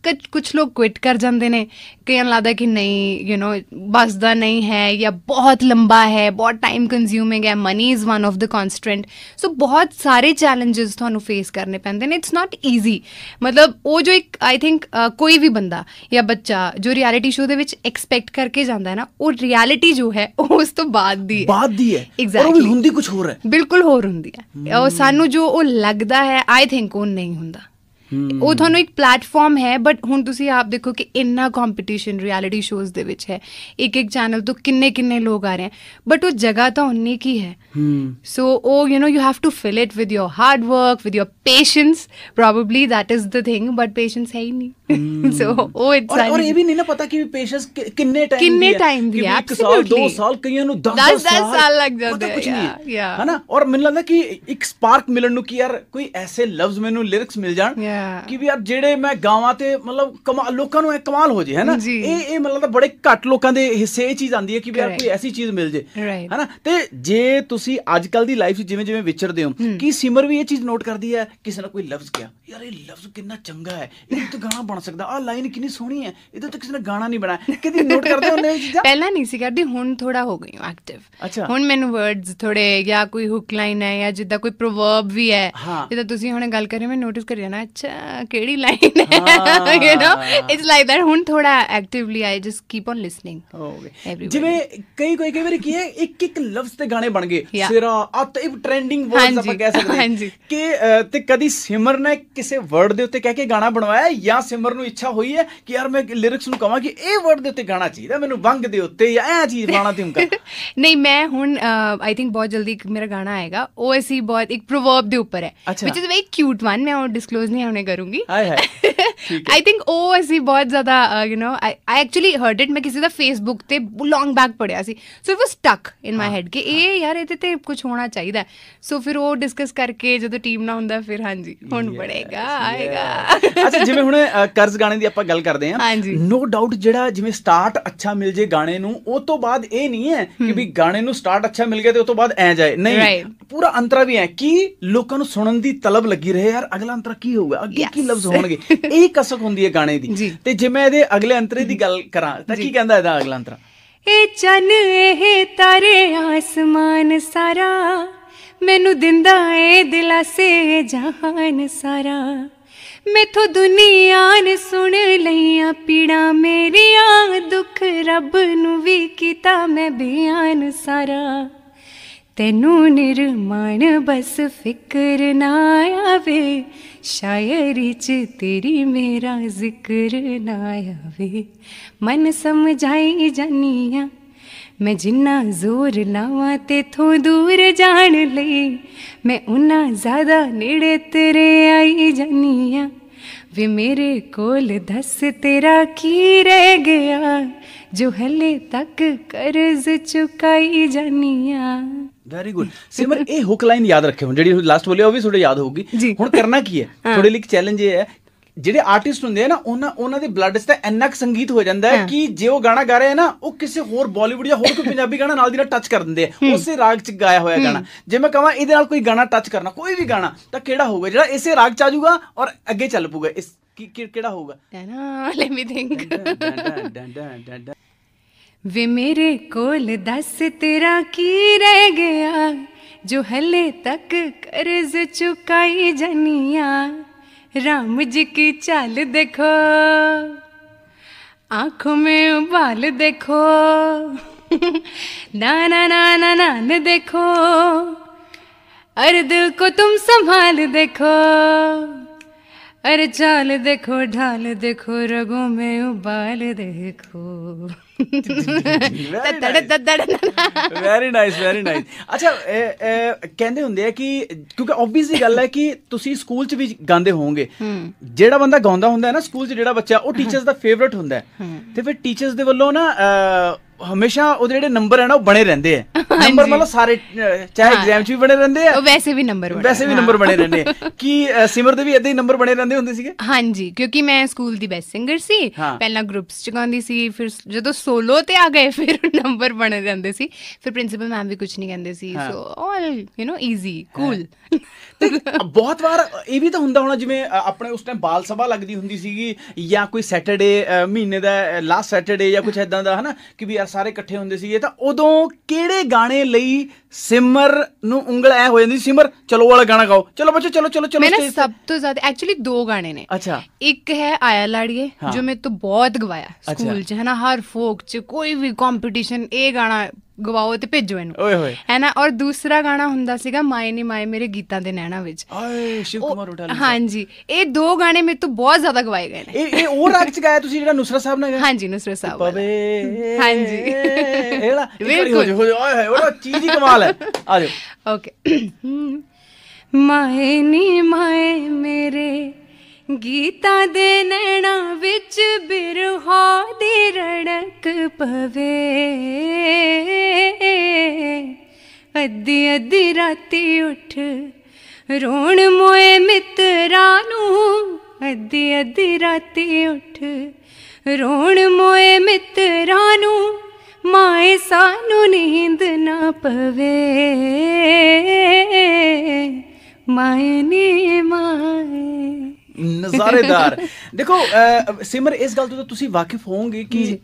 ਕੁਛ ਲੋਕ ਕੁਇਟ ਕਰ ਜਾਂਦੇ ਨੇ, ਕਈਆਂ ਨੂੰ ਲੱਗਦਾ ਕਿ ਨਹੀਂ ਯੂ ਨੋ ਬਸਦਾ ਨਹੀਂ ਹੈ ਜਾਂ ਬਹੁਤ ਲੰਬਾ ਹੈ, ਬਹੁਤ ਟਾਈਮ ਕੰਜ਼ਿਊਮਿੰਗ ਹੈ, money is one of the constant. So ਬਹੁਤ ਸਾਰੇ ਚੈਲੰਜਸ ਤੁਹਾਨੂੰ ਫੇਸ ਕਰਨੇ ਪੈਂਦੇ ਨੇ, ਇਟਸ ਨਾਟ ਈਜ਼ੀ। ਮਤਲਬ ਉਹ ਜੋ ਇੱਕ ਆਈ ਥਿੰਕ ਕੋਈ ਵੀ ਬੰਦਾ ਜਾਂ ਬੱਚਾ ਜੋ ਰਿਐਲਿਟੀ ਸ਼ੋਅ ਦੇ ਵਿੱਚ ਐਕਸਪੈਕਟ ਕਰਕੇ ਜਾਂਦਾ ਹੈ ਨਾ, ਉਹ ਰਿਐਲਿਟੀ ਜੋ ਹੈ ਉਹ ਉਸ ਤੋਂ ਬਾਅਦ ਦੀ ਹੈ ਬਾਅਦ ਦੀ ਹੈ ਐਗਜ਼ੈਕਟਲੀ, ਹੁੰਦੀ ਕੁਛ ਹੋਰ ਹੈ, ਬਿਲਕੁਲ ਹੋਰ ਹੁੰਦੀ ਹੈ। ਉਹ ਸਾਨੂੰ ਜੋ ਉਹ ਲੱਗਦਾ ਹੈ ਆਈ ਥਿੰਕ ਉਹ ਨਹੀਂ ਹੁੰਦਾ। ਉਹ ਤੁਹਾਨੂੰ ਇੱਕ ਪਲੇਟਫਾਰਮ ਹੈ, ਬਟ ਹੁਣ ਤੁਸੀਂ ਆਪ ਦੇਖੋ ਕਿ ਇੰਨਾ ਕੰਪੀਟੀਸ਼ਨ ਰਿਐਲਿਟੀ ਸ਼ੋਜ਼ ਦੇ ਵਿੱਚ ਹੈ, ਇੱਕ ਇੱਕ ਚੈਨਲ ਤੋਂ ਕਿੰਨੇ ਕਿੰਨੇ ਲੋਕ ਆ ਰਹੇ ਹੈ, ਬਟ ਉਹ ਜਗ੍ਹਾ ਤਾਂ ਉਨੀ ਕੀ ਹੈ। ਸੋ ਉਹ you know you have to fill it with your hard work, with your patience, probably that is the thing, but patience ਹੈ ਹੀ ਨਹੀਂ। ਸੋ ਉਹ ਇਟਸ ਔਰ ਇਹ ਵੀ ਨਹੀਂ ਨਾ ਪਤਾ ਕਿ ਪੇਸ਼ੈਂਸ ਕਿੰਨੇ ਟਾਈਮ ਕਿੰਨੇ ਟਾਈਮ ਦੀ ਹੈ, ਇੱਕ ਸਾਲ ਦੋ ਸਾਲ, ਕਈਆਂ ਨੂੰ ਦਸ ਦਸ ਸਾਲ ਲੱਗ ਜਾਂਦੇ ਕੁਝ ਨਹੀਂ ਹੈ ਨਾ। ਔਰ ਮੈਨੂੰ ਲੱਗਦਾ ਕਿ ਇੱਕ ਸਪਾਰਕ ਮਿਲਣ ਨੂੰ ਕਿ ਯਾਰ ਕੋਈ ਐਸੇ ਲਫ਼ਜ਼ ਮੈਨੂੰ ਲਿਰਿਕਸ ਮਿਲ ਜਾਣ ਕਿ ਵੀ ਯਾਰ ਜਿਹੜੇ ਮੈਂ ਗਾਵਾਂ ਤੇ ਮਤਲਬ ਕਮਾਲ, ਲੋਕਾਂ ਨੂੰ ਇਹ ਕਮਾਲ ਹੋ ਜੇ, ਹੈ ਨਾ। ਇਹ ਇਹ ਮੈਨੂੰ ਲੱਗਦਾ ਬੜੇ ਘੱਟ ਲੋਕਾਂ ਦੇ ਹਿੱਸੇ ਇਹ ਚੀਜ਼ ਆਉਂਦੀ ਹੈ ਕਿ ਵੀ ਯਾਰ ਕੋਈ ਐਸੀ ਚੀਜ਼ ਮਿਲ ਜੇ, ਹੈ ਨਾ। ਤੇ ਜੇ ਤੁਸੀਂ ਅੱਜ ਕੱਲ੍ਹ ਦੀ ਲਾਈਫ 'ਚ ਜਿਵੇਂ ਜਿਵੇਂ ਵਿਚਰਦੇ ਹੋ, ਕੀ ਸਿਮਰ ਵੀ ਇਹ ਚੀਜ਼ ਨੋਟ ਕਰਦੀ ਹੈ, ਕਿਸੇ ਨੇ ਕੋਈ ਲਫ਼ਜ਼ ਕਿਹਾ, ਯਾਰ ਇਹ ਲਫ਼ਜ਼ ਕਿੰਨਾ ਚੰਗਾ ਹੈ, ਇਹਦੇ ਤੇ ਗਾਣਾ ਬਣ ਸਕਦਾ, ਆਹ ਲਾਈਨ ਕਿੰਨੀ ਸੋਹਣੀ ਹੈ, ਇਹਦੇ ਤੇ ਕਿਸੇ ਨੇ ਗਾਣਾ ਨਹੀਂ ਬਣਾਇਆ, ਕਦੀ ਨੋਟ ਕਰਦੇ ਹੁੰਦੇ ਇਹ ਚੀਜ਼ਾਂ? ਪਹਿਲਾਂ ਨਹੀਂ ਸੀ ਕਰਦੀ, ਹੁਣ ਥੋੜਾ ਹੋ ਗਈ ਹਾਂ ਐਕਟਿਵ। ਅੱਛਾ, ਹੁਣ ਮੈਨੂੰ ਵਰਡਸ ਥੋੜੇ, ਜਾਂ ਕੋਈ ਹੁੱਕ ਲਾਈਨ ਹੈ ਜਾਂ ਜਿੱਦਾਂ ਕੋਈ ਪ੍ਰੋਵਰਬ ਵੀ ਹੈ, ਜਿੱਦਾਂ ਤੁਸੀਂ ਹੁਣ ਗੱਲ ਕਰ ਰਹੇ, ਮੈਂ ਨੋਟਿਸ ਕਰੀ ਜਾਣਾ, ਅੱਛਾ ਕਿਹੜੀ ਲਾਈਨ ਹੈ, you know it's like that. ਹੁਣ ਥੋੜਾ actively I just keep on listening. ਜਿਵੇਂ ਕਈ ਕੋਈ ਕਈ ਵਾਰੀ ਕੀ ਹੈ, ਇੱਕ ਇੱਕ ਲਫ਼ਜ਼ ਤੇ ਗਾਣੇ ਬਣ ਗਏ, ਸਿਰਾ ਅੱਤ, ਇੱਕ ਟ੍ਰੈਂਡਿੰਗ ਵਰਡਸ ਆਪਾਂ ਕਹਿ ਸਕਦੇ ਹਾਂ ਕਿ, ਤੇ ਕਦੀ ਸਿਮਰ ਨੇ ਕਿਸੇ ਵਰਡ ਦੇ ਉੱਤੇ ਕਹਿ ਕੇ ਗਾਣਾ ਬਣਵਾਇਆ, ਜਾਂ ਸਿਮਰ ਨੂੰ ਇੱਛਾ ਹੋਈ ਹੈ ਕਿ ਯਾਰ ਮੈਂ ਲਿਰਿਕਸ ਨੂੰ ਕਹਾਂ ਕਿ ਇਹ ਵਰਡ ਦੇ ਉੱਤੇ ਗਾਣਾ ਚਾਹੀਦਾ ਮੈਨੂੰ, ਵੰਗ ਦੇ ਉੱਤੇ ਜਾਂ ਇਹ ਚੀਜ਼ ਬਣਾਉਣਾ ਤੁਮਕਾ? ਨਹੀਂ, ਮੈਂ ਹੁਣ ਆਈ ਥਿੰਕ ਬਹੁਤ ਜਲਦੀ ਮੇਰਾ ਗਾਣਾ ਆਏਗਾ, ਉਹ ਅਸੀਂ ਬਹੁਤ ਇੱਕ ਪ੍ਰੋਵਰਬ ਦੇ ਉੱਪਰ ਹੈ, which is very cute one, ਮੈਂ ਉਹ ਡਿਸਕਲੋਜ਼ ਨਹੀਂ ਹੁਣੇ ਕਰੂੰਗੀ। ਆਈ ਥਿੰਕ ਉਹ ਅਸੀਂ ਬਹੁਤ ਜ਼ਿਆਦਾ you know I actually heard it, ਮੈਂ ਕਿਸੇ ਦਾ ਫੇਸਬੁੱਕ ਤੇ ਲੌਂਗ ਬੈਕ ਪੜਿਆ ਸੀ, so it was stuck in my head ਕਿ ਇਹ ਯਾਰ ਇਹਦੇ ਤੇ ਕੁਝ ਹੋਣਾ ਚਾਹੀਦਾ। ਸੋ ਫਿਰ ਉਹ ਡਿਸਕਸ ਕਰਕੇ ਜਦੋਂ ਟੀਮ ਨਾ ਹੁੰਦਾ, ਫਿਰ ਹਾਂਜੀ ਹੁਣ ਬਣੇਗਾ, ਆਏਗਾ। ਅੱਛਾ, ਜਿਵੇਂ ਹੁਣ ਕਰਜ਼ ਗਾਣੇ ਦੀ ਆਪਾਂ ਗੱਲ ਕਰਦੇ ਹਾਂ, ਨੋ ਡਾਊਟ ਜਿਹੜਾ ਜਿਵੇਂ ਸਟਾਰਟ ਅੱਛਾ ਮਿਲ ਜੇ ਗਾਣੇ ਨੂੰ, ਉਹ ਤੋਂ ਬਾਅਦ ਇਹ ਨਹੀਂ ਹੈ ਕਿ ਵੀ ਗਾਣੇ ਨੂੰ ਸਟਾਰਟ ਅੱਛਾ ਮਿਲ ਗਿਆ ਤੇ ਉਹ ਤੋਂ ਬਾਅਦ ਐ ਜਾਏ, ਨਹੀਂ, ਪੂਰਾ ਅੰਤਰਾ ਵੀ ਹੈ ਕਿ ਲੋਕਾਂ ਨੂੰ ਸੁਣਨ ਦੀ ਤਲਬ ਲੱਗੀ ਰਹੇ, ਯਾਰ ਅਗਲਾ ਅੰਤਰਾ ਕੀ ਹੋਊਗਾ, ਅੱਗੇ ਕੀ ਲਫ਼ਜ਼ ਹੋਣਗੇ, ਇਹ ਕਸਕ ਹੁੰਦੀ ਹੈ ਗਾਣੇ ਦੀ। ਤੇ ਜੇ ਮੈਂ ਇਹਦੇ ਅਗਲੇ ਅੰਤਰੇ ਦੀ ਗੱਲ ਕਰਾਂ ਤਾਂ ਕੀ ਕਹਿੰਦਾ ਇਹਦਾ ਅਗਲਾ ਅੰਤਰਾ? ਇਹ ਚੰਨ ਇਹ ਤਾਰੇ ਆਸਮਾਨ ਸਾਰਾ, ਮੈਨੂੰ ਦਿੰਦਾ ਏ ਦਿਲਾਸੇ ਜਹਾਨ ਸਾਰਾ, ਮੈਥੋਂ ਦੁਨੀਆ ਨੇ ਸੁਣ ਲਈਆਂ ਪੀੜਾਂ ਮੇਰੀਆਂ, ਦੁੱਖ ਰੱਬ ਨੂੰ ਵੀ ਕੀਤਾ ਮੈਂ ਬਿਆਨ ਸਾਰਾ, ਤੈਨੂੰ ਨਿਰਮਾਣ ਬਸ ਫਿਕਰ ਨਾ ਆਵੇ, ਸ਼ਾਇਰੀ 'ਚ ਤੇਰੀ ਮੇਰਾ ਜ਼ਿਕਰ ਨਾ ਆਵੇ, ਮਨ ਸਮਝਾਈ ਜਾਨੀ ਆ ਮੈਂ ਜਿੰਨਾ ਜ਼ੋਰ ਲਾਵਾਂ ਤੇਥੋਂ ਦੂਰ ਜਾਣ ਲਈ, ਮੈਂ ਉਨਾ ਜ਼ਿਆਦਾ ਨੇੜੇ ਤੇਰੇ ਆਈ ਜਾਨੀ ਆ, ਵੇ ਮੇਰੇ ਕੋਲ ਦੱਸ ਤੇਰਾ ਕੀ ਰਹਿ ਗਿਆ, ਜੋ ਹਲੇ ਤੱਕ ਕਰਜ਼ ਚੁਕਾਈ ਜਾਨੀ ਆ। ਵੈਰੀ ਗੁੱਡ ਸਿਮਰ, ਇਹ ਹੁੱਕ ਲਾਈਨ ਯਾਦ ਰੱਖਿਓ, ਜਿਹੜੀ ਲਾਸਟ ਬੋਲੀ ਉਹ ਵੀ ਤੁਹਾਡੇ ਯਾਦ ਹੋਊਗੀ। ਹੁਣ ਕਰਨਾ ਕੀ ਹੈ ਤੁਹਾਡੇ ਲਈ, ਇੱਕ ਚੈਲੰਜ ਇਹ ਹੈ, ਜਿਹੜੇ ਆਰਟਿਸਟ ਹੁੰਦੇ ਆ ਨਾ, ਉਹਨਾਂ ਉਹਨਾਂ ਦੇ ਬਲੱਡ 'ਚ ਤਾਂ ਇੰਨਾ ਕੁ ਸੰਗੀਤ ਹੋ ਜਾਂਦਾ ਹੈ ਕਿ ਜੇ ਉਹ ਗਾਣਾ ਗਾ ਰਹੇ ਆ ਨਾ, ਉਹ ਕਿਸੇ ਹੋਰ ਬਾਲੀਵੁੱਡ ਜਾਂ ਹੋਰ ਕੋਈ ਪੰਜਾਬੀ ਗਾਣਾ ਨਾਲ ਦੀ ਨਾਲ ਟੱਚ ਕਰ ਦਿੰਦੇ ਆ, ਉਸੇ ਰਾਗ 'ਚ ਗਾਇਆ ਹੋਇਆ ਗਾਣਾ। ਜੇ ਮੈਂ ਕਹਾਂ ਇਹਦੇ ਨਾਲ ਕੋਈ ਗਾਣਾ ਟੱਚ ਕਰਨਾ, ਕੋਈ ਵੀ ਗਾਣਾ, ਤਾਂ ਕਿਹੜਾ ਹੋਊਗਾ ਜਿਹੜਾ ਇਸੇ ਰਾਗ 'ਚ ਆ ਜਾਊਗਾ ਔਰ ਅੱਗੇ ਚੱਲ ਪਊਗਾ? ਇਸ ਕਿਹੜਾ ਹੋਊਗਾ? Light me think. ਵੇ ਮੇਰੇ ਕੋਲ ਦੱਸ ਤੇਰਾ ਕੀ ਰਹਿ ਗਿਆ, ਜੋ ਹਲੇ ਤੱਕ ਕਰਜ਼ ਚੁਕਾਈ ਜਾਨੀਆਂ, राम जी की चाल देखो, आँखों में उबाल देखो, नाना नाना नान देखो, अरे दिल को तुम संभाल देखो, अरे चाल देखो ढाल देखो, रगों में उबाल देखो। Very nice, very nice. ਅੱਛਾ, ਕਹਿੰਦੇ ਹੁੰਦੇ ਆ ਕਿ ਕਿਉਂਕਿ ਓਬਵੀਅਸ ਦੀ ਗੱਲ ਹੈ ਕਿ ਤੁਸੀਂ ਸਕੂਲ 'ਚ ਵੀ ਗਾਉਂਦੇ ਹੋਵੋਗੇ, ਜਿਹੜਾ ਬੰਦਾ ਗਾਉਂਦਾ ਹੁੰਦਾ ਹੈ ਨਾ ਸਕੂਲ 'ਚ, ਜਿਹੜਾ ਬੱਚਾ, ਉਹ ਟੀਚਰਸ ਦਾ ਫੇਵਰੇਟ ਹੁੰਦਾ ਹੈ, ਤੇ ਫਿਰ ਟੀਚਰਸ ਦੇ ਵੱਲੋਂ ਨਾ ਹਮੇਸ਼ਾ ਉਹਦੇ ਜਿਹੜੇ ਨੰਬਰ ਹੈ ਨਾ ਉਹ ਬਣੇ ਰਹਿੰਦੇ ਆ। ਨੰਬਰ ਮਤਲਬ ਸਾਰੇ ਚਾਹੇ ਐਗਜ਼ਾਮ 'ਚ ਵੀ ਬਣੇ ਰਹਿੰਦੇ ਆ, ਵੈਸੇ ਵੀ ਨੰਬਰ ਵੈਸੇ ਵੀ ਨੰਬਰ ਬਣੇ ਰਹਿੰਦੇ ਆ। ਕੀ ਸਿਮਰ ਦੇ ਵੀ ਏਦਾਂ ਹੀ ਨੰਬਰ ਬਣੇ ਰਹਿੰਦੇ ਹੁੰਦੇ ਸੀਗੇ? ਹਾਂਜੀ, ਕਿਉਂਕਿ ਮੈਂ ਸਕੂਲ ਦੀ ਬੈਸਟ ਸਿੰਗਰ ਸੀ, ਪਹਿਲਾਂ ਗਰੁੱਪਸ 'ਚ ਗਾਉਂਦੀ ਸੀ, ਫਿਰ ਜਦੋਂ ਸੋਲੋ ਤੇ ਆ ਗਏ ਫਿਰ ਨੰਬਰ ਬਣੇ ਰਹਿੰਦੇ ਸੀ, ਫਿਰ ਪ੍ਰਿੰਸੀਪਲ ਮੈਮ ਵੀ ਕੁਛ ਨਹੀਂ ਕਹਿੰਦੇ ਸੀ, so all you know easy cool. ਬਹੁਤ ਵਾਰ ਇਹ ਵੀ ਤਾਂ ਹੁੰਦਾ ਹੋਣਾ, ਜਿਵੇਂ ਆਪਣੇ ਉਸ ਟਾਈਮ ਬਾਲ ਸਭਾ ਲੱਗਦੀ ਹੁੰਦੀ ਸੀਗੀ, ਜਾਂ ਕੋਈ ਸੈਟਰਡੇ ਮਹੀਨੇ ਦਾ ਲਾਸਟ ਸੈਟਰਡੇ ਜਾਂ ਕੁਛ ਏਦਾਂ ਦਾ, ਹਨਾ, ਕਿ ਵੀ ਯਾਰ ਸਾਰੇ ਇਕੱਠੇ ਹੁੰਦੇ ਸੀਗੇ, ਤਾਂ ਉਦੋਂ ਕਿਹੜੇ ਗਾਣੇ ਲਈ ਸਿਮਰ ਨੂੰ ਉਂਗਲ ਐ ਹੋ ਜਾਂਦੀ, ਸਿਮਰ ਚਲੋ ਵਾਲਾ ਗਾਣਾ ਗਾਓ, ਚਲੋ ਬੱਚੋ ਚਲੋ ਚਲੋ ਚਲੋ? ਮੈਂ ਸਭ ਤੋਂ ਜ਼ਿਆਦਾ ਐਕਚੁਅਲੀ ਦੋ ਗਾਣੇ ਨੇ। ਅੱਛਾ, ਇੱਕ ਹੈ ਆਇਆ ਲਾੜੀਏ ਜੋ ਮੇਰੇ ਤੋਂ ਬਹੁਤ ਗਵਾਇਆ ਸਕੂਲ 'ਚ, ਹੈ ਨਾ, ਹਰ ਫੋਕ 'ਚ ਕੋਈ ਵੀ ਕੰਪੀਟੀਸ਼ਨ ਇਹ ਗਾਣਾ ਗਵਾਓ ਤੇ ਭੇਜੋ ਇਹਨੂੰ, ਹੈ ਨਾ। ਔਰ ਦੂਸਰਾ ਗਾਣਾ ਹੁੰਦਾ ਸੀਗਾ ਮਾਏ ਨੀ ਮਾਏ ਮੇਰੇ ਗੀਤਾਂ ਦੇ ਨੈਣਾ ਵਿੱਚ, ਸ਼ਿਵ ਕੁਮਾਰ ਬਟਾਲਵੀ। ਹਾਂਜੀ, ਇਹ ਦੋ ਗਾਣੇ ਮੇਰੇ ਤੋਂ ਬਹੁਤ ਜ਼ਿਆਦਾ ਗਵਾਏ ਗਏ ਨੇ। ਇਹ ਉਹ ਰਾਗ 'ਚ ਗਾਇਆ ਤੁਸੀਂ ਜਿਹੜਾ ਨੁਸਰਤ ਸਾਹਿਬ ਨੇ ਗਾਇਆ? ਹਾਂਜੀ, ਨੁਸਰਤ ਸਾਹਿਬ ਵਾਲਾ। ਹਾਂਜੀ, ਬਿਲਕੁਲ, ਉਹ ਚੀਜ਼ ਹੀ ਕਮਾਲ ਹੈ। ਆ ਜਾਓ। ਓਕੇ। ਮਾਏ ਨੀ ਮਾਏ ਮੇਰੇ ਗੀਤਾਂ ਦੇ ਨੈਣਾ ਵਿੱਚ ਬਿਰਹਾ ਦੀ ਰੜਕ ਪਵੇ, ਅੱਧੀ ਅੱਧੀ ਰਾਤੀ ਉੱਠ ਰੋਣ ਮੋਏ ਮਿੱਤਰਾਂ ਨੂੰ, ਅੱਧੀ ਅੱਧੀ ਰਾਤੀ ਉੱਠ ਰੋਣ ਮੋਏ ਮਿੱਤਰਾਂ ਨੂੰ, ਮਾਏ ਸਾਨੂੰ ਨੀਂਦ ਨਾ ਪਵੇ, ਮਾਏ ਨੀ ਮਾਏ। ਨਜ਼ਾਰੇਦਾਰ। ਦੇਖੋ ਸਿਮਰ, ਇਸ ਗੱਲ ਤੋਂ ਤਾਂ ਤੁਸੀਂ ਵਾਕਿਫ ਹੋਵੋਗੇ ਕਿ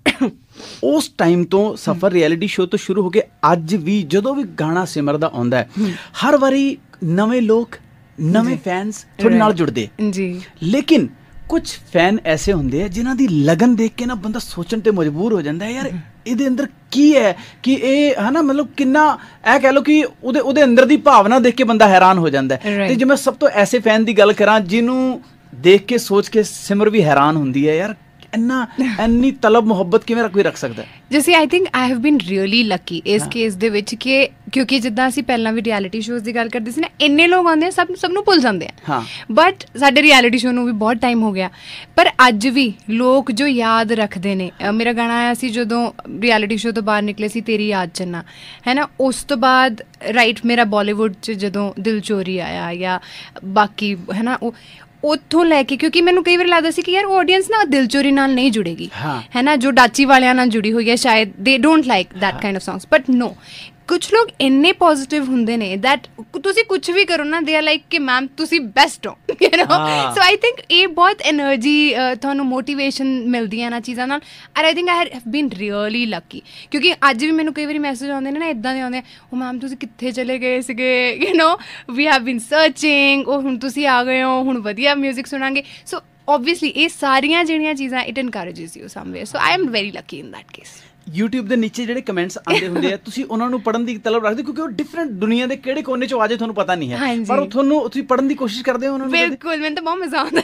ਉਸ ਟਾਈਮ ਤੋਂ ਸਫ਼ਰ ਰਿਐਲਿਟੀ ਸ਼ੋਅ ਤੋਂ ਸ਼ੁਰੂ ਹੋ ਕੇ ਅੱਜ ਵੀ ਜਦੋਂ ਵੀ ਗਾਣਾ ਸਿਮਰ ਦਾ ਆਉਂਦਾ ਹੈ, ਹਰ ਵਾਰੀ ਨਵੇਂ ਲੋਕ, ਨਵੇਂ ਫੈਨਸ ਤੁਹਾਡੇ ਨਾਲ ਜੁੜਦੇ ਜੀ। ਲੇਕਿਨ ਕੁਝ ਫੈਨ ਐਸੇ ਹੁੰਦੇ ਆ ਜਿਨ੍ਹਾਂ ਦੀ ਲਗਨ ਦੇਖ ਕੇ ਨਾ ਬੰਦਾ ਸੋਚਣ ਤੇ ਮਜਬੂਰ ਹੋ ਜਾਂਦਾ ਹੈ, ਯਾਰ ਇਹਦੇ ਅੰਦਰ ਕੀ ਹੈ, ਕਿ ਇਹ ਹੈ ਨਾ, ਮਤਲਬ ਕਿੰਨਾ, ਇਹ ਕਹਿ ਲਓ ਕਿ ਉਹਦੇ ਉਹਦੇ ਅੰਦਰ ਦੀ ਭਾਵਨਾ ਦੇਖ ਕੇ ਬੰਦਾ ਹੈਰਾਨ ਹੋ ਜਾਂਦਾ ਹੈ। ਤੇ ਜੇ ਮੈਂ ਸਭ ਤੋਂ ਐਸੇ ਫੈਨ ਦੀ ਗੱਲ ਕਰਾਂ ਜਿਹਨੂੰ ਦੇਖ ਕੇ ਸੋਚ ਕੇ ਸਿਮਰ ਵੀ ਹੈਰਾਨ ਹੁੰਦੀ ਹੈ, ਯਾਰ ਇੰਨਾ ਇੰਨੀ ਤਲਬ ਮੁਹੱਬਤ ਕਿਵੇਂ ਕੋਈ ਰੱਖ ਸਕਦਾ? ਜੈਸੇ I think I have been really lucky ਇਸ ਕੇਸ ਦੇ ਵਿੱਚ, ਕਿ ਕਿਉਂਕਿ ਜਿੱਦਾਂ ਅਸੀਂ ਪਹਿਲਾਂ ਵੀ ਰਿਐਲਿਟੀ ਸ਼ੋਅਜ਼ ਦੀ ਗੱਲ ਕਰਦੇ ਸੀ ਨਾ, ਇੰਨੇ ਲੋਕ ਆਉਂਦੇ ਆ, ਸਭ ਸਭ ਨੂੰ ਭੁੱਲ ਜਾਂਦੇ ਆ, ਬਟ ਸਾਡੇ ਰਿਐਲਿਟੀ ਸ਼ੋਅ ਨੂੰ ਵੀ ਬਹੁਤ ਟਾਈਮ ਹੋ ਗਿਆ, ਪਰ ਅੱਜ ਵੀ ਲੋਕ ਜੋ ਯਾਦ ਰੱਖਦੇ ਨੇ। ਮੇਰਾ ਗਾਣਾ ਆਇਆ ਸੀ ਜਦੋਂ ਰਿਐਲਿਟੀ ਸ਼ੋਅ ਤੋਂ ਬਾਹਰ ਨਿਕਲੇ ਸੀ, ਤੇਰੀ ਯਾਦ ਚੰਨਾ, ਹੈ ਨਾ, ਉਸ ਤੋਂ ਬਾਅਦ ਰਾਈਟ ਮੇਰਾ ਬਾਲੀਵੁੱਡ 'ਚ ਜਦੋਂ ਦਿਲ ਚੋਰੀ ਆਇਆ, ਜਾਂ ਬਾਕੀ ਹੈ ਨਾ, ਉਹ ਉੱਥੋਂ ਲੈ ਕੇ, ਕਿਉਂਕਿ ਮੈਨੂੰ ਕਈ ਵਾਰ ਲੱਗਦਾ ਸੀ ਕਿ ਯਾਰ ਆਡੀਅנס ਨਾ ਦਿਲ ਚੋਰੀ ਨਾਲ ਨਹੀਂ ਜੁੜੇਗੀ, ਹੈ ਨਾ, ਜੋ ਡਾਚੀ ਵਾਲਿਆਂ ਨਾਲ ਜੁੜੀ ਹੋਈ ਹੈ, ਸ਼ਾਇਦ they don't like that kind of songs, but no, ਕੁਛ ਲੋਕ ਇੰਨੇ ਪੋਜ਼ਿਟਿਵ ਹੁੰਦੇ ਨੇ ਦੈਟ ਤੁਸੀਂ ਕੁਛ ਵੀ ਕਰੋ ਨਾ, ਦੇ ਆਰ ਲਾਈਕ ਕਿ ਮੈਮ ਤੁਸੀਂ ਬੈਸਟ ਹੋ, you know. So I think ਇਹ ਬਹੁਤ ਐਨਰਜੀ, ਤੁਹਾਨੂੰ ਮੋਟੀਵੇਸ਼ਨ ਮਿਲਦੀ ਹੈ ਨਾ ਚੀਜ਼ਾਂ ਨਾਲ, and I think I have been really lucky, ਕਿਉਂਕਿ ਅੱਜ ਵੀ ਮੈਨੂੰ ਕਈ ਵਾਰੀ ਮੈਸੇਜ ਆਉਂਦੇ ਨੇ ਨਾ ਇੱਦਾਂ ਦੇ ਆਉਂਦੇ, ਉਹ ਮੈਮ ਤੁਸੀਂ ਕਿੱਥੇ ਚਲੇ ਗਏ ਸੀਗੇ, you know, we have been searching, ਉਹ ਹੁਣ ਤੁਸੀਂ ਆ ਗਏ ਹੋ, ਹੁਣ ਵਧੀਆ ਮਿਊਜ਼ਿਕ ਸੁਣਾਂਗੇ। ਸੋ ਓਬਵੀਅਸਲੀ ਇਹ ਸਾਰੀਆਂ ਜਿਹੜੀਆਂ ਚੀਜ਼ਾਂ it encourages you somewhere, so I am very lucky in that case. YouTube ਦੇ ਨੀਚੇ ਜਿਹੜੇ ਕਮੈਂਟਸ ਆਉਂਦੇ ਹੁੰਦੇ ਆ, ਤੁਸੀਂ ਉਹਨਾਂ ਨੂੰ ਪੜ੍ਹਨ ਦੀ ਤਲਬ ਰੱਖਦੇ, ਕਿਉਂਕਿ ਉਹ ਡਿਫਰੈਂਟ ਦੁਨੀਆ ਦੇ ਕਿਹੜੇ ਕੋਨੇ ਚੋਂ ਆ ਜਾਏ ਤੁਹਾਨੂੰ ਪਤਾ ਨਹੀਂ ਹੈ, ਪਰ ਤੁਹਾਨੂੰ ਤੁਸੀਂ ਪੜ੍ਹਨ ਦੀ ਕੋਸ਼ਿਸ਼ ਕਰਦੇ ਹੋ ਉਹਨਾਂ ਨੂੰ? ਬਿਲਕੁਲ, ਮੈਨੂੰ ਤਾਂ ਬਹੁਤ ਮਜ਼ਾ ਆਉਂਦਾ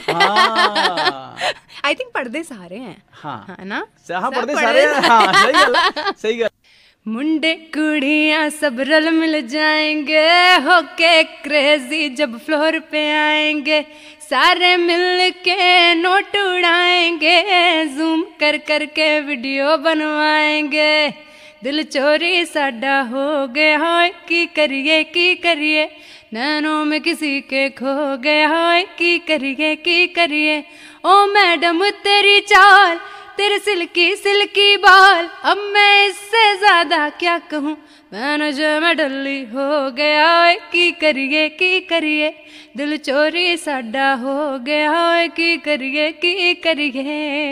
ਹੈ। ਆਈ ਥਿੰਕ ਪੜ੍ਹਦੇ ਸਾਰੇ ਹੈ, ਹਾਂ ਨਾ, ਹਾਂ ਪੜ੍ਹਦੇ ਸਾਰੇ ਹੈ, ਹਾਂ ਸਹੀ ਗੱਲ, ਸਹੀ ਗੱਲ। मुंडे कुड़ियाँ सब रल मिल जाएंगे, होके क्रेजी जब फ्लोर पे आएंगे, सारे मिल के नोट उड़ाएंगे, जूम कर कर के वीडियो बनवाएंगे, दिल चोरी साडा हो गया होए, की करिए की करिए, नैनों में किसी के खो गया होए, की करिए की करिए, ओ मैडम तेरी चाल, तेरे सिल्की सिल्की बाल, अब मैं इससे ज्यादा क्या कहूँ, मैंने जो मैं डल्ली हो गया, की करिए की करिए, दिल चोरी साडा हो गया, की करिए की करिए।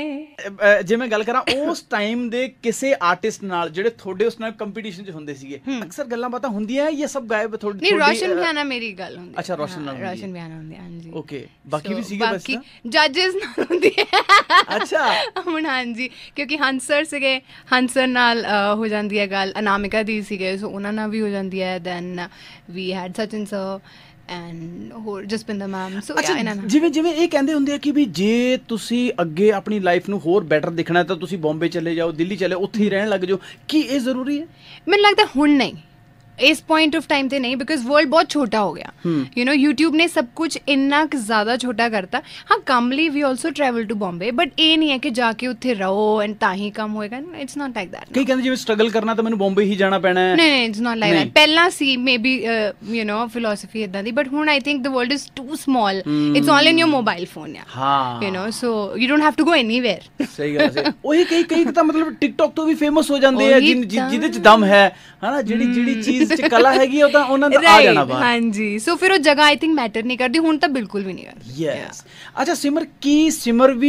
ਜੇ ਮੈਂ ਗੱਲ ਕਰਾਂ ਉਸ ਟਾਈਮ ਦੇ ਕਿਸੇ ਆਰਟਿਸਟ ਨਾਲ ਜਿਹੜੇ ਤੁਹਾਡੇ ਉਸ ਨਾਲ ਕੰਪੀਟੀਸ਼ਨ 'ਚ ਹੁੰਦੇ ਸੀਗੇ, ਅਕਸਰ ਗੱਲਾਂ ਬਾਤਾਂ ਹੁੰਦੀਆਂ ਜਾਂ ਸਭ ਗਾਇਬ? ਥੋੜੀ ਨਹੀਂ, ਰੋਸ਼ਨ ਵਿਆਨਾ ਮੇਰੀ ਗੱਲ ਹੁੰਦੀ। ਅੱਛਾ, ਰੋਸ਼ਨ ਨਾਲ, ਰੋਸ਼ਨ ਵਿਆਨਾ ਹੁੰਦੀ, ਹਾਂਜੀ। ਓਕੇ, ਬਾਕੀ ਵੀ ਸੀਗੇ? ਬਾਕੀ ਜੱਜਸ ਨਾਲ ਹੁੰਦੀ ਹੈ। ਅੱਛਾ, ਹੁਣ ਹਾਂਜੀ, ਕਿਉਂਕਿ ਹੰਸਰ ਸੀਗੇ, ਹੰਸਰ ਨਾਲ ਹੋ ਜਾਂਦੀ ਹੈ ਗੱਲ, ਅਨਾਮਿਕਾ ਦੀ ਸੀਗੇ, ਸੋ ਉਹਨਾਂ ਨਾਲ ਵੀ ਹੋ ਜਾਂਦੀ ਹੈ, then we had Sachin sir and ਹੋਰ ਜਸਪਿੰਦਰ ਮੈਮ। ਸੋ ਜਿਵੇਂ ਜਿਵੇਂ ਇਹ ਕਹਿੰਦੇ ਹੁੰਦੇ ਆ ਕਿ ਵੀ ਜੇ ਤੁਸੀਂ ਅੱਗੇ ਆਪਣੀ ਲਾਈਫ ਨੂੰ ਹੋਰ ਬੈਟਰ ਦੇਖਣਾ ਤਾਂ ਤੁਸੀਂ ਬੰਬੇ ਚਲੇ ਜਾਓ, ਦਿੱਲੀ ਚਲੇ, ਉੱਥੇ ਹੀ ਰਹਿਣ ਲੱਗ ਜਾਓ, ਕੀ ਇਹ ਜ਼ਰੂਰੀ ਹੈ? ਮੈਨੂੰ ਲੱਗਦਾ ਹੁਣ ਨਹੀਂ, इस पॉइंट ऑफ टाइम ते नहीं, बिकॉज वर्ल्ड बहुत छोटा हो गया, यू नो यूट्यूब ने सब कुछ इन्ना ज़्यादा छोटा करता। हाँ, कम ਲਈ ਵੀ also travel to Bombay, but ਇਹ ਨਹੀਂ ਹੈ ਕਿ ਜਾ ਕੇ ਉੱਥੇ ਰਹੋ ਐਂਡ ਤਾਂ ਹੀ ਕੰਮ ਹੋਏਗਾ, ਇਟਸ ਨਾਟ ਲਾਈਕ ਦੈਟ। ਕਈ ਕਹਿੰਦੇ ਜਿਵੇਂ ਸਟਰਗਲ ਕਰਨਾ ਤਾਂ ਮੈਨੂੰ ਬੰਬੇ ਹੀ ਜਾਣਾ ਪੈਣਾ ਹੈ। ਨਹੀਂ ਨਹੀਂ, ਇਟਸ ਨਾਟ ਲਾਈਕ ਦੈਟ। ਪਹਿਲਾਂ ਸੀ maybe you know philosophy ਇਦਾਂ ਦੀ, ਬਟ ਹੁਣ I think the world is too small, it's all in your mobile phone. ਹਾਂ, you know, so you don't have to go anywhere. ਸਹੀ ਗੱਲ ਹੈ। ਉਹੀ ਕਈ ਕਈ ਤਾਂ ਮਤਲਬ ਟਿਕਟੌਕ ਤੋਂ ਵੀ ਫੇਮਸ ਹੋ ਜਾਂਦੇ ਆ, ਜਿਹਦੇ ਚ ਦਮ ਹੈ, ਹਨਾ, ਜਿਹੜੀ ਜਿਹੜੀ ਚੀਜ਼ ਚ ਕਲਾ ਹੈਗੀ ਉਹ ਤਾਂ ਉਹਨਾਂ ਦਾ ਆ ਜਾਣਾ ਬਾਹਰ। ਹਾਂਜੀ, ਸੋ ਫਿਰ ਉਹ ਜਗ੍ਹਾ ਆਈ ਥਿੰਕ ਮੈਟਰ ਨਹੀਂ ਕਰਦੀ, ਹੁਣ ਤਾਂ ਬਿਲਕੁਲ ਵੀ ਨਹੀਂ ਕਰਦੀ। ਯੈਸ। ਅੱਛਾ ਸਿਮਰ, ਕੀ ਸਿਮਰ ਵੀ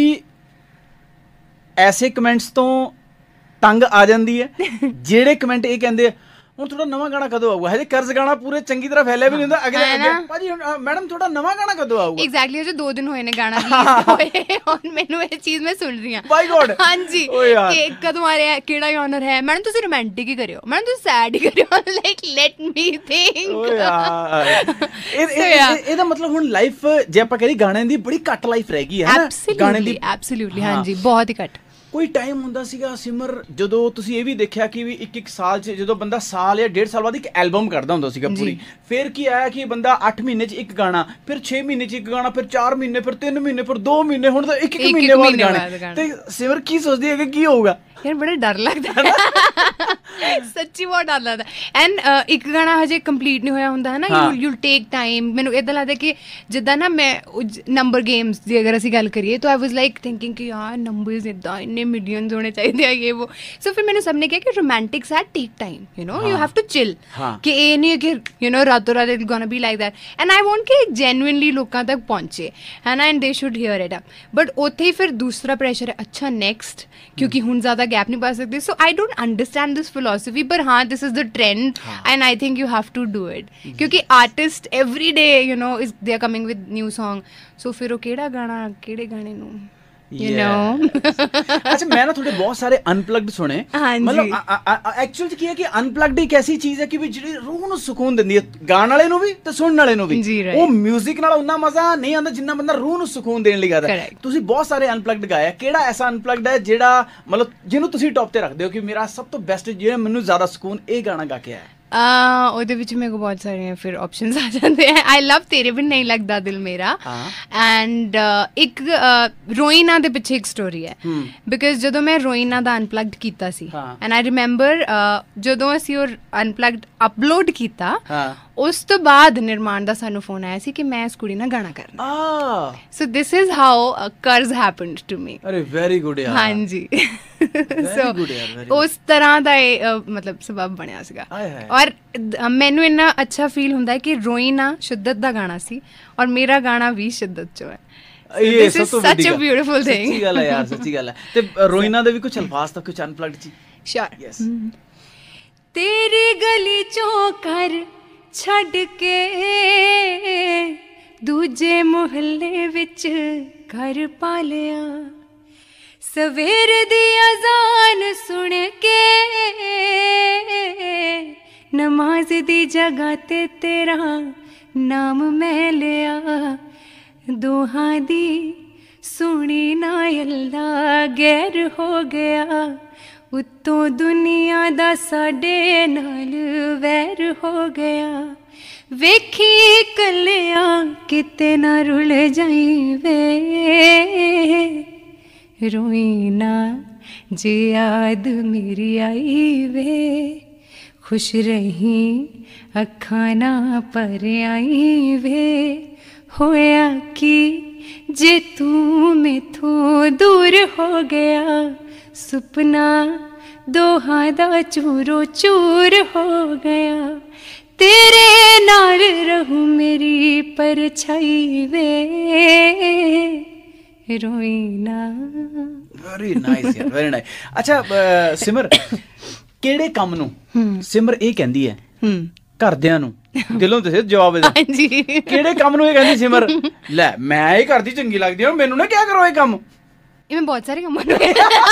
ਐਸੇ ਕਮੈਂਟਸ ਤੋਂ ਤੰਗ ਆ ਜਾਂਦੀ ਹੈ ਜਿਹੜੇ ਕਮੈਂਟ ਇਹ ਕਹਿੰਦੇ ਹੁਣ ਤੁਹਾਡਾ ਨਵਾਂ ਗਾਣਾ ਕਦੋਂ ਆਊਗਾ? ਹਜੇ ਕਰਜ਼ ਗਾਣਾ ਪੂਰੇ ਚੰਗੀ ਤਰ੍ਹਾਂ ਫੈਲਿਆ ਵੀ ਨਹੀਂ ਹੁੰਦਾ, ਅਗਲੇ ਅੱਗੇ ਭਾਜੀ ਮੈਡਮ ਤੁਹਾਡਾ ਨਵਾਂ ਗਾਣਾ ਕਦੋਂ ਆਊਗਾ? ਐਗਜ਼ੈਕਟਲੀ, ਅਜੇ ਦੋ ਦਿਨ ਹੋਏ ਨੇ ਗਾਣਾ ਰਿਲੀਜ਼ ਹੋਏ, ਹੁਣ ਮੈਨੂੰ ਇਹ ਚੀਜ਼ ਮੈਂ ਸੁਣ ਰਹੀ ਹਾਂ। ਬਾਈ ਗੋਡ, ਹਾਂਜੀ, ਕਿ ਕਦੋਂ ਆ ਰਿਹਾ, ਕਿਹੜਾ ਜਨਰ ਹੈ? ਮੈਡਮ ਤੁਸੀਂ ਰੋਮਾਂਟਿਕ ਹੀ ਕਰਿਓ, ਮੈਡਮ ਤੁਸੀਂ ਸੈਡ ਹੀ ਕਰਿਓ, ਲਾਈਕ ਲੈਟ ਮੀ ਥਿੰਕ। ਓ ਯਾਰ, ਇਹਦਾ ਮਤਲਬ ਹੁਣ ਲਾਈਫ ਜੇ ਆਪਾਂ ਕਹੀ ਗਾਣੇ ਦੀ ਬੜੀ ਘੱਟ ਲਾਈਫ ਰਹਿ ਗਈ ਹੈ ਗਾਣੇ ਦੀ। ਐਬਸੋਲੂਟਲੀ, ਹਾਂਜੀ, ਬਹੁਤ ਹੀ ਘੱਟ। ਕੋਈ ਟਾਈਮ ਹੁੰਦਾ ਸੀਗਾ ਸਿਮਰ ਜਦੋਂ ਤੁਸੀਂ ਇਹ ਵੀ ਦੇਖਿਆ ਕਿ ਵੀ ਇੱਕ ਇੱਕ ਸਾਲ 'ਚ ਜਦੋਂ ਬੰਦਾ ਸਾਲ ਜਾਂ ਡੇਢ ਸਾਲ ਬਾਅਦ ਇੱਕ ਐਲਬਮ ਕੱਢਦਾ ਹੁੰਦਾ ਸੀਗਾ ਪੂਰੀ, ਫਿਰ ਕੀ ਆਇਆ ਕਿ ਬੰਦਾ ਅੱਠ ਮਹੀਨੇ 'ਚ ਇੱਕ ਗਾਣਾ, ਫਿਰ ਛੇ ਮਹੀਨੇ 'ਚ ਇੱਕ ਗਾਣਾ, ਫਿਰ ਚਾਰ ਮਹੀਨੇ, ਫਿਰ ਤਿੰਨ ਮਹੀਨੇ, ਫਿਰ ਦੋ ਮਹੀਨੇ, ਹੁਣ ਤਾਂ ਇੱਕ ਇੱਕ ਮਹੀਨੇ ਬਾਅਦ ਗਾਣੇ। ਤੇ ਸਿਮਰ ਕੀ ਸੋਚਦੀ ਹੈ ਕਿ ਕੀ ਹੋਊਗਾ? ਯਾਰ ਬੜਾ ਡਰ ਲੱਗਦਾ ਹੈ, ਸੱਚੀ ਬਹੁਤ ਡਰ ਲੱਗਦਾ। ਐਂਡ ਇੱਕ ਗਾਣਾ ਹਜੇ ਕੰਪਲੀਟ ਨਹੀਂ ਹੋਇਆ ਹੁੰਦਾ ਹੈ ਨਾ, ਯੂ ਯੂ ਟੇਕ ਟਾਈਮ। ਮੈਨੂੰ ਇੱਦਾਂ ਲੱਗਦਾ ਕਿ ਜਿੱਦਾਂ ਨਾ ਮੈਂ ਨੰਬਰ ਗੇਮਸ ਦੀ ਅਗਰ ਅਸੀਂ ਗੱਲ ਕਰੀਏ ਤਾਂ ਆਈ ਵਾਜ਼ ਲਾਈਕ ਥਿੰਕਿੰਗ ਕਿ ਯਾਰ ਨੰਬਰਸ ਇੱਦਾਂ ਇੰਨੇ ਮਿਲੀਅਨਸ ਹੋਣੇ ਚਾਹੀਦੇ ਆ ਇਹ ਉਹ। ਸੋ ਫਿਰ ਮੈਨੂੰ ਸਭ ਨੇ ਕਿਹਾ ਕਿ romantics at take time, you know, you have to chill, ਕਿ ਇਹ ਨਹੀਂ ਕਿ ਯੂ ਨੋ ਰਾਤੋਂ ਰਾਤ it's gonna be like that. And I want ਕਿ ਜੈਨੂਇਨਲੀ ਲੋਕਾਂ ਤੱਕ ਪਹੁੰਚੇ, ਹੈ ਨਾ, and they should hear it up. But ਉੱਥੇ ਹੀ ਫਿਰ ਦੂਸਰਾ ਪ੍ਰੈਸ਼ਰ ਹੈ, ਅੱਛਾ ਨੈਕਸਟ, ਕਿਉਂਕਿ ਹੁਣ ਜ਼ਿਆਦਾ ਗੈਪ ਨਹੀਂ ਪਾ ਸਕਦੇ। So I don't understand this philosophy, ਪਰ ਹਾਂ this is the trend and I think you have to do it, ਕਿਉਂਕਿ artist every day you know is they are coming with new song. So ਫਿਰ ਉਹ ਕਿਹੜਾ ਗਾਣਾ ਕਿਹੜੇ ਗਾਣੇ ਨੂੰ ਯੂ ਨੋ। ਅੱਛਾ, ਮੈਂ ਨਾ ਤੁਹਾਡੇ ਬਹੁਤ ਸਾਰੇ ਅਨਪਲੱਗਡ ਸੁਣੇ, ਮਤਲਬ ਐਕਚੁਅਲ 'ਚ ਕੀ ਹੈ ਕਿ ਅਨਪਲੱਗਡ ਇੱਕ ਐਸੀ ਚੀਜ਼ ਹੈ ਕਿ ਵੀ ਜਿਹੜੀ ਰੂਹ ਨੂੰ ਸਕੂਨ ਦਿੰਦੀ ਹੈ, ਗਾਣ ਵਾਲੇ ਨੂੰ ਵੀ ਤੇ ਸੁਣਨ ਵਾਲੇ ਨੂੰ ਵੀ। ਉਹ ਮਿਊਜ਼ਿਕ ਨਾਲ ਉਨਾ ਮਜ਼ਾ ਨਹੀਂ ਆਉਂਦਾ ਜਿੰਨਾ ਬੰਦਾ ਰੂਹ ਨੂੰ ਸਕੂਨ ਦੇਣ ਲਈ ਗਾਦਾ। ਤੁਸੀਂ ਬਹੁਤ ਸਾਰੇ ਅਨਪਲੱਗਡ ਗਾਇਆ, ਕਿਹੜਾ ਐਸਾ ਅਨਪਲੱਗਡ ਹੈ ਜਿਹੜਾ ਮਤਲਬ ਜਿਹਨੂੰ ਤੁਸੀਂ ਟੌਪ ਤੇ ਰੱਖਦੇ ਹੋ ਕਿ ਮੇਰਾ ਸਭ ਤੋਂ ਬੈਸਟ, ਜਿਹੜਾ ਮੈਨੂੰ ਜ਼ਿਆਦਾ ਸਕੂਨ ਇਹ ਗਾਣਾ ਗਾ ਕੇ ਆਇਆ? ਉਹਦੇ ਵਿੱਚ ਮੇਰੇ ਕੋਲ ਬਹੁਤ ਸਾਰੇ ਫਿਰ ਆਪਸ਼ਨਸ ਆ ਜਾਂਦੇ ਹੈ। ਆਈ ਲਵ ਤੇਰੇ ਬਿਨ ਨਹੀਂ ਲੱਗਦਾ ਦਿਲ ਮੇਰਾ, ਐਂਡ ਇੱਕ ਰੋਇਨਾ ਦੇ ਪਿੱਛੇ ਇੱਕ ਸਟੋਰੀ ਹੈ, ਬਿਕਾਜ਼ ਜਦੋਂ ਮੈਂ ਰੋਇਨਾ ਦਾ ਅਨਪਲੱਗਡ ਕੀਤਾ ਸੀ ਐਂਡ ਆਈ ਰਿਮੈਂਬਰ ਜਦੋਂ ਅਸੀਂ ਉਹ ਅਨਪਲੱਗਡ ਅਪਲੋਡ ਕੀਤਾ, ਉਸ ਤੋਂ ਬਾਅਦ ਨਿਰਮਾਣ ਦਾ ਸਾਨੂੰ ਫੋਨ ਆਇਆ ਸੀ ਕਿ ਮੈਂ ਇਸ ਕੁੜੀ ਨਾਲ ਗਾਣਾ ਕਰਨਾ। So this is how Karz happened to me. ਅਰੇ ਵੈਰੀ ਗੁੱਡ ਯਾਰ। ਹਾਂਜੀ, ਸੋ ਉਸ ਤਰ੍ਹਾਂ ਦਾ ਇਹ ਮਤਲਬ ਸਬਬ ਬਣਿਆ ਸੀਗਾ। ਔਰ ਮੈਨੂੰ ਇੰਨਾ ਅੱਛਾ ਫੀਲ ਹੁੰਦਾ ਹੈ ਕਿ ਰੋਇਨਾ ਸ਼ਿੱਦਤ ਦਾ ਗਾਣਾ ਸੀ ਔਰ ਮੇਰਾ ਗਾਣਾ ਵੀ ਸ਼ਿੱਦਤ 'ਚੋਂ ਹੈ। ਇਹ ਸਭ ਤੋਂ ਵੱਡੀ ਬਿਊਟੀਫੁਲ ਥਿੰਗ। ਸੱਚੀ ਗੱਲ ਹੈ ਯਾਰ, ਸੱਚੀ ਗੱਲ ਹੈ। ਤੇ ਰੋਇਨਾ ਦੇ ਵੀ ਕੁਝ ਅਲਫਾਜ਼ ਤਾਂ ਕੁਝ ਅਨਪਲੱਗਡ ਸੀ। ਸ਼ੋਰ। ਯੈਸ। ਤੇਰੀ ਗਲੀ ਚੋਂ ਕਰ ਛੱਡ ਕੇ ਦੂਜੇ ਮੁਹੱਲੇ ਵਿੱਚ ਘਰ ਪਾ ਲਿਆ, ਸਵੇਰ ਦੀ ਅਜ਼ਾਨ ਸੁਣ ਕੇ ਨਮਾਜ਼ ਦੀ ਜਗ੍ਹਾ ਤੇ ਤੇਰਾ ਨਾਮ ਮੈਂ ਲਿਆ, ਦੋਹਾਂ ਦੀ ਸੁਣੀ ਨਾ ਅੱਲਾ ਗੈਰ ਹੋ ਗਿਆ, ਉੱਤੋਂ ਦੁਨੀਆ ਦਾ ਸਾਡੇ ਨਾਲ ਵੈਰ ਹੋ ਗਿਆ, ਵੇਖੀ ਕੱਲਿਆ ਕਿਤੇ ਨਾ ਰੁਲ ਜਾਈ ਵੇ, ਰੋਈ ਨਾ ਜੇ ਯਾਦ ਮੇਰੀ ਆਈ ਵੇ, ਖੁਸ਼ ਰਹੀ ਅੱਖਾਂ ਨਾ ਭਰ ਆਈ ਵੇ, ਹੋਇਆ ਕੀ ਜੇ ਤੂੰ ਮੈਥੋਂ ਦੂਰ ਹੋ ਗਿਆ, ਸੁਪਨਾ ਦੋਹਾਂ ਦਾ ਚੂਰੋ ਚੂਰ ਹੋ ਗਿਆ, ਤੇਰੇ ਨਾਲ ਰਹੂ ਮੇਰੀ ਪਰਛਾਈ ਵੇ, ਰੋਈ ਨਾ। ਵੈਰੀ ਨਾਈਸ ਯਾਰ, ਵੈਰੀ ਨਾਈਸ। ਅੱਛਾ ਸਿਮਰ, ਕਿਹੜੇ ਕੰਮ ਨੂੰ ਸਿਮਰ ਇਹ ਕਹਿੰਦੀ ਹੈ ਘਰਦਿਆਂ ਨੂੰ? ਦਿਲੋਂ ਦੱਸੇ ਜਵਾਬ ਇਹਦਾ। ਹਾਂਜੀ, ਕਿਹੜੇ ਕੰਮ ਨੂੰ ਇਹ ਕਹਿੰਦੀ ਸਿਮਰ ਲੈ ਮੈਂ ਇਹ ਕਰਦੀ ਚੰਗੀ ਲੱਗਦੀ ਆ, ਮੈਨੂੰ ਨਾ ਕਿਆ ਕਰੋ ਇਹ ਕੰਮ? ਇਹ ਮੈਂ ਬਹੁਤ ਸਾਰੇ ਕੰਮਾਂ ਨੂੰ।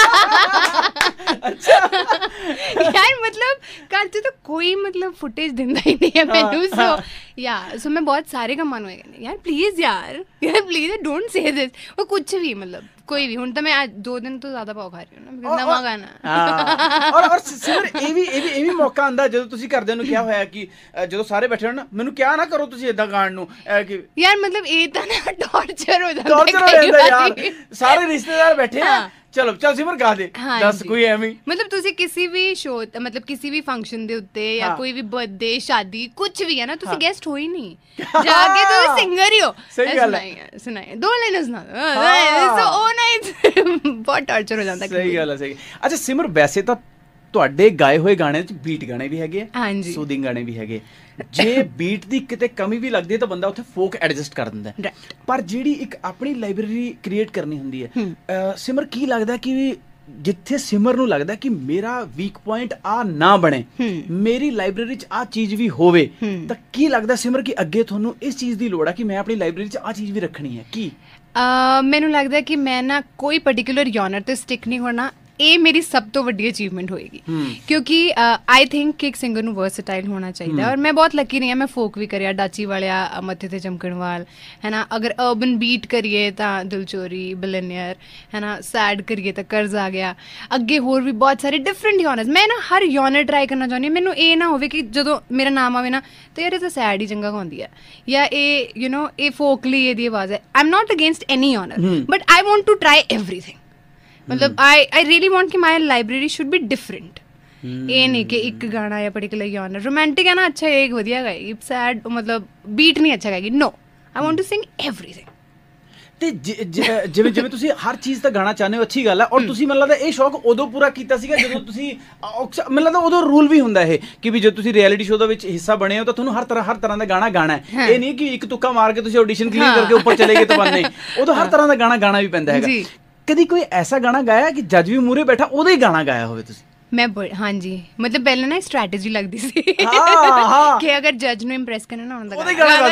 ਅੱਛਾ ਯਾਰ, ਮਤਲਬ ਘਰ 'ਚ ਤਾਂ ਕੋਈ ਮਤਲਬ ਫੁਟੇਜ ਦਿੰਦਾ ਹੀ ਨਹੀਂ ਹੈ ਮੈਨੂੰ। ਸੋ ਯਾ ਸੋ ਮੈਂ ਬਹੁਤ ਸਾਰੇ ਕੰਮਾਂ ਨੂੰ ਇਹ ਕਹਿੰਦੀ ਯਾਰ ਪਲੀਜ਼ ਯਾਰ ਯਾਰ ਪਲੀਜ਼ ਡੋਂਟ ਸੇ ਦਿਸ। ਉਹ ਕੁਛ ਵੀ ਮਤਲਬ ਕੋਈ ਵੀ। ਹੁਣ ਤਾਂ ਮੈਂ ਅੱਜ ਦੋ ਦਿਨ ਤੋਂ ਜ਼ਿਆਦਾ ਪਾਓ ਖਾ ਰਹੀ ਹੂੰ ਨਾ, ਨਵਾਂ ਗਾਣਾ। ਔਰ ਔਰ ਸਿਮਰ ਇਹ ਵੀ ਇਹ ਵੀ ਇਹ ਵੀ ਮੌਕਾ ਆਉਂਦਾ ਜਦੋਂ ਤੁਸੀਂ ਘਰਦਿਆਂ ਨੂੰ ਕਿਹਾ ਹੋਇਆ ਕਿ ਅ, ਜਦੋਂ ਸਾਰੇ ਬੈਠੇ ਹੋਣ ਨਾ ਮੈਨੂੰ ਕਿਹਾ ਨਾ ਕਰੋ ਤੁਸੀਂ ਏਦਾਂ ਗਾਣ ਨੂੰ ਅ, ਕਿ ਯਾਰ ਮਤਲਬ ਇਹ ਤਾਂ ਨਾ ਟੌਰਚਰ ਹੋ ਜਾਂਦਾ ਟੌਰਚਰ ਹੋ ਕਈ ਜਾਂਦਾ ਯਾਰ ਵਾਰੀ। ਸਾਰੇ ਰਿਸ਼ਤੇਦਾਰ ਬੈਠੇ ਆ ਹਾਂ। ਚਲੋ ਚੱਲ ਸਿਮਰ ਗਾ ਦੇ ਦੱਸ ਕੋਈ ਐਵੇਂ ਹੀ। ਮਤਲਬ ਤੁਸੀਂ ਕਿਸੇ ਵੀ ਸ਼ੋਅ ਮਤਲਬ ਕਿਸੇ ਵੀ ਫੰਕਸ਼ਨ ਦੇ ਉੱਤੇ ਜਾਂ ਹਾਂ। ਕੋਈ ਵੀ ਬਰਥਡੇ ਸ਼ਾਦੀ ਕੁਝ ਵੀ ਹੈ ਨਾ ਤੁਸੀਂ ਹਾਂ। ਗੈਸਟ ਹੋ ਹੀ ਨਹੀਂ ਜਾ ਕੇ ਤੁਸੀਂ ਸਿੰਗਰ ਹੀ ਹੋ। ਸਹੀ ਗੱਲ ਹੈ। ਸੁਣਾਈਏ ਸੁਣਾਈਏ ਦੋ ਲਾਈਨਾਂ ਸੁਣਾ ਦੋ ਸੋ ਉਹ ਨਾ ਬਹੁਤ ਟੌਰਚਰ ਹੋ ਜਾਂਦਾ। ਸਹੀ ਗੱਲ ਹੈ ਸਹੀ। ਅੱਛਾ ਸਿਮਰ ਵੈਸੇ ਤਾਂ ਤੁਹਾਡੇ ਗਾਏ ਹੋਏ ਗਾਣੇ 'ਚ ਬੀਟ ਗਾਣੇ ਵੀ ਹੈਗੇ ਆ, ਹਾਂਜੀ ਸੂਦਿੰਗ ਗਾਣੇ ਵੀ ਹੈਗੇ। ਜੇ ਬੀਟ ਦੀ ਕਿਤੇ ਕਮੀ ਵੀ ਲੱਗਦੀ ਹੈ ਤਾਂ ਬੰਦਾ ਉੱਥੇ ਫੋਕ ਐਡਜਸਟ ਕਰ ਦਿੰਦਾ ਹੈ। ਪਰ ਜਿਹੜੀ ਇੱਕ ਆਪਣੀ ਲਾਇਬ੍ਰੇਰੀ ਕ੍ਰੀਏਟ ਕਰਨੀ ਹੁੰਦੀ ਹੈ ਅ, ਸਿਮਰ ਕੀ ਲੱਗਦਾ ਕਿ ਜਿੱਥੇ ਸਿਮਰ ਨੂੰ ਲੱਗਦਾ ਕਿ ਮੇਰਾ ਵੀਕ ਪੁਆਇੰਟ ਆ ਨਾ ਬਣੇ, ਮੇਰੀ ਲਾਇਬ੍ਰੇਰੀ 'ਚ ਆ ਚੀਜ਼ ਵੀ ਹੋਵੇ, ਤਾਂ ਕੀ ਲੱਗਦਾ ਸਿਮਰ ਕਿ ਅੱਗੇ ਤੁਹਾਨੂੰ ਇਸ ਚੀਜ਼ ਦੀ ਲੋੜ ਹੈ ਕਿ ਮੈਂ ਆਪਣੀ ਲਾਇਬ੍ਰੇਰੀ 'ਚ ਆ ਚੀਜ਼ ਵੀ ਰੱਖਣੀ ਹੈ? ਕੀ ਮੈਨੂੰ ਲੱਗਦਾ ਕਿ ਮੈਂ ਨਾ ਕੋਈ ਪਾਰਟਿਕੂਲਰ ਜਨਰ ਤੇ ਸਟਿਕ ਨਹੀਂ ਹੋਣਾ, ਇਹ ਮੇਰੀ ਸਭ ਤੋਂ ਵੱਡੀ ਅਚੀਵਮੈਂਟ ਹੋਏਗੀ। ਕਿਉਂਕਿ ਆਈ ਥਿੰਕ ਕਿ ਇੱਕ ਸਿੰਗਰ ਨੂੰ ਵਰਸਟਾਈਲ ਹੋਣਾ ਚਾਹੀਦਾ ਔਰ ਮੈਂ ਬਹੁਤ ਲੱਕੀ ਰਹੀ ਹਾਂ। ਮੈਂ ਫੋਕ ਵੀ ਕਰਿਆ, ਡਾਚੀ ਵਾਲਿਆ, ਮੱਥੇ ਤੇ ਚਮਕਣ ਵਾਲ ਹੈ ਨਾ। ਅਗਰ ਅਰਬਨ ਬੀਟ ਕਰੀਏ ਤਾਂ ਦਿਲਚੋਰੀ, ਬਿਲੀਨੀਅਰ ਹੈ ਨਾ। ਸੈਡ ਕਰੀਏ ਤਾਂ ਕਰਜ਼ ਆ ਗਿਆ। ਅੱਗੇ ਹੋਰ ਵੀ ਬਹੁਤ ਸਾਰੇ ਡਿਫਰੈਂਟ ਯੋਨਰਸ। ਮੈਂ ਨਾ ਹਰ ਯੋਨਰ ਟਰਾਈ ਕਰਨਾ ਚਾਹੁੰਦੀ ਹਾਂ। ਮੈਨੂੰ ਇਹ ਨਾ ਹੋਵੇ ਕਿ ਜਦੋਂ ਮੇਰਾ ਨਾਮ ਆਵੇ ਨਾ ਤਾਂ ਯਾਰ ਇਹ ਤਾਂ ਸੈਡ ਹੀ ਚੰਗਾ ਗਾਉਂਦੀ ਹੈ ਜਾਂ ਇਹ ਯੂ ਨੋ ਇਹ ਫੋਕਲੀ ਇਹਦੀ ਆਵਾਜ਼ ਹੈ। I am not against any genre but I want to try everything. ਮਤਲਬ ਆਈ ਆਈ ਰੀਅਲੀ ਵਾਂਟ ਕਿ my library should be different. ਇਹ ਨਹੀਂ ਕਿ ਇੱਕ ਗਾਣਾ ਜਾਂ ਪਰਟੀਕੂਲਰ ਯੋਨਰ। ਰੋਮਾਂਟਿਕ ਹੈ ਨਾ, ਅੱਛਾ ਇਹ ਵਧੀਆ ਗਾਏਗੀ। ਸੈਡ ਮਤਲਬ ਬੀਟ ਨਹੀਂ ਅੱਛਾ ਗਾਏਗੀ। No, I want to sing everything. ਤੇ ਜਿਵੇਂ ਜਿਵੇਂ ਤੁਸੀਂ ਹਰ ਚੀਜ਼ ਤਾਂ ਗਾਣਾ ਚਾਹੁੰਦੇ ਹੋ, ਅੱਛੀ ਗੱਲ ਹੈ। ਔਰ ਤੁਸੀਂ ਮੈਨੂੰ ਲੱਗਦਾ ਇਹ ਸ਼ੌਕ ਉਦੋਂ ਪੂਰਾ ਕੀਤਾ ਸੀਗਾ ਜਦੋਂ ਤੁਸੀਂ ਮੈਨੂੰ ਲੱਗਦਾ ਉਦੋਂ ਰੂਲ ਵੀ ਹੁੰਦਾ ਇਹ ਕਿ ਵੀ ਜਦੋਂ ਤੁਸੀਂ ਰਿਐਲਿਟੀ ਸ਼ੋਅ ਦੇ ਵਿੱਚ ਹਿੱਸਾ ਬਣੇ ਹੋ ਤਾਂ ਤੁਹਾਨੂੰ ਹਰ ਤਰ੍ਹਾਂ ਹਰ ਤਰ੍ਹਾਂ ਦਾ ਗਾਣਾ ਗਾਣਾ ਹੈ। ਇਹ ਨਹੀਂ ਕਿ ਇੱਕ ਤੁੱਕਾ ਮਾਰ ਕੇ ਤੁਸੀਂ ਆਡੀਸ਼ਨ ਕਲੀਅਰ ਕਰਕੇ ਉੱਪਰ ਚਲੇ ਗਏ ਤਾਂ ਬੰਦ ਨਹੀਂ। ਉਦੋਂ ਹਰ ਤਰ੍ਹਾਂ ਦਾ ਗਾਣਾ ਗਾਣਾ ਵੀ ਪੈਂਦਾ ਹੈਗਾ। ਕਦੀ ਕੋਈ ਐਸਾ ਗਾਣਾ ਗਾਇਆ ਕਿ ਜੱਜ ਵੀ ਮੂਹਰੇ ਬੈਠਾ ਉਹਦਾ ਹੀ ਗਾਣਾ ਗਾਇਆ ਹੋਵੇ ਤੁਸੀਂ? ਮੈਂ ਹਾਂਜੀ ਮਤਲਬ ਪਹਿਲਾਂ ਨਾ ਸਟ੍ਰੈਟਜੀ ਲੱਗਦੀ ਸੀ ਕਿ ਅਗਰ ਜੱਜ ਨੂੰ ਇੰਪ੍ਰੈਸ ਕਰਨਾ ਨਾ ਹੁੰਦਾ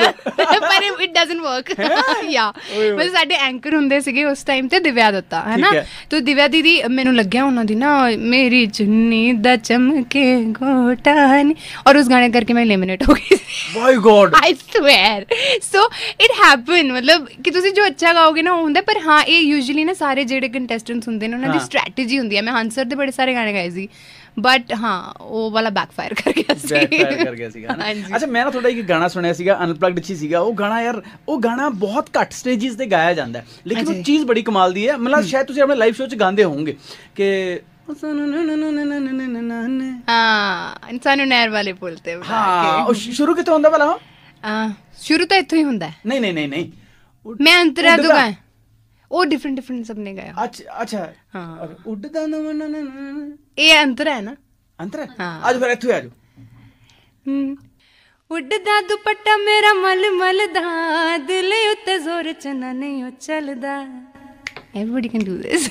ਪਰ ਇਟ ਡਸਨਟ ਵਰਕ। ਯਾ ਮਤਲਬ ਸਾਡੇ ਐਂਕਰ ਹੁੰਦੇ ਸੀਗੇ ਉਸ ਟਾਈਮ ਤੇ ਦਿਵਿਆ ਦੱਤਾ ਹੈ ਨਾ। ਤੋ ਦਿਵਿਆ ਦੀਦੀ ਮੈਨੂੰ ਲੱਗਿਆ ਉਹਨਾਂ ਦੀ ਨਾ ਮੇਰੀ ਚੁੰਨੀ ਦਾ ਚਮਕੇ ਗੋਟਾ ਨੀ ਔਰ ਉਸ ਗਾਣੇ ਕਰਕੇ ਮੈਂ ਐਲੀਮੀਨੇਟ ਹੋ ਗਈ। My god I swear. So it happen ਮਤਲਬ ਕਿ ਤੁਸੀਂ ਜੋ ਅੱਛਾ ਗਾਓਗੇ ਨਾ ਉਹ ਹੁੰਦਾ। ਪਰ ਹਾਂ ਇਹ ਯੂਜੂਅਲੀ ਨਾ ਸਾਰੇ ਜਿਹੜੇ ਕੰਟੈਸਟੈਂਟਸ ਹੁੰਦੇ ਨੇ ਉਹਨਾਂ ਦੀ ਸਟ੍ਰੈਟਜੀ ਹੁੰਦੀ ਹੈ। ਮੈਂ ਹੰਸਰ ਦੇ ਬੜੇ ਸਾਰੇ ਗਾਣੇ ਗਾਏ ਸੀ ਬਟ ਹਾਂ ਉਹ ਵਾਲਾ ਬੈਕਫਾਇਰ ਕਰ ਗਿਆ ਸੀ। ਬੈਕਫਾਇਰ ਕਰ ਗਿਆ ਸੀਗਾ ਨਾ। ਅੱਛਾ ਮੈਂ ਨਾ ਤੁਹਾਡਾ ਇੱਕ ਗਾਣਾ ਸੁਣਿਆ ਸੀਗਾ ਅਨਪਲੱਗਡ 'ਚ ਸੀਗਾ ਉਹ ਗਾਣਾ। ਯਾਰ ਉਹ ਗਾਣਾ ਬਹੁਤ ਘੱਟ ਸਟੇਜਿਸ ਤੇ ਗਾਇਆ ਜਾਂਦਾ ਲੇਕਿਨ ਉਹ ਚੀਜ਼ ਬੜੀ ਕਮਾਲ ਦੀ ਹੈ। ਮਤਲਬ ਸ਼ਾਇਦ ਤੁਸੀਂ ਆਪਣੇ ਲਾਈਵ ਸ਼ੋਅ 'ਚ ਗਾਉਂਦੇ ਹੋਵੋਗੇ ਕਿ ਹਾਂ ਸਾਨੂੰ ਨਹਿਰ ਵਾਲੇ ਪੁੱਲ ਤੇ। ਹਾਂ ਉਹ ਸ਼ੁਰੂ ਕਿੱਥੋਂ ਹੁੰਦਾ ਭਲਾ? ਸ਼ੁਰੂ ਤਾਂ ਇੱਥੋਂ ਹੀ ਹੁੰਦਾ। ਨਹੀਂ ਨਹੀਂ ਨਹੀਂ ਨਹੀਂ ਮੈਂ ਅੰਤਰਾ ਤੋਂ ਗਾਇਆ ਉਹ ਡਿਫਰੈਂਟ ਡਿਫਰੈਂਟ ਸਭ ਨੇ ਗਾਇਆ। ਅੱਛਾ ਅੱਛਾ ਹਾਂ ਉੱਡਦਾ ਇਹ ਅੰਤਰ ਹੈ ਨਾ। ਅੰਤਰ ਹਾਂ। ਅੱਜ ਫਿਰ ਇੱਥੇ ਆ ਜਾਓ। ਉੱਡਦਾ ਦੁਪੱਟਾ ਮੇਰਾ ਮਲ ਮਲ ਦਾ ਦਿਲ ਉੱਤੇ ਜ਼ੋਰ ਚਨਾ ਨਹੀਂ ਉਹ ਚੱਲਦਾ। Everybody can do this.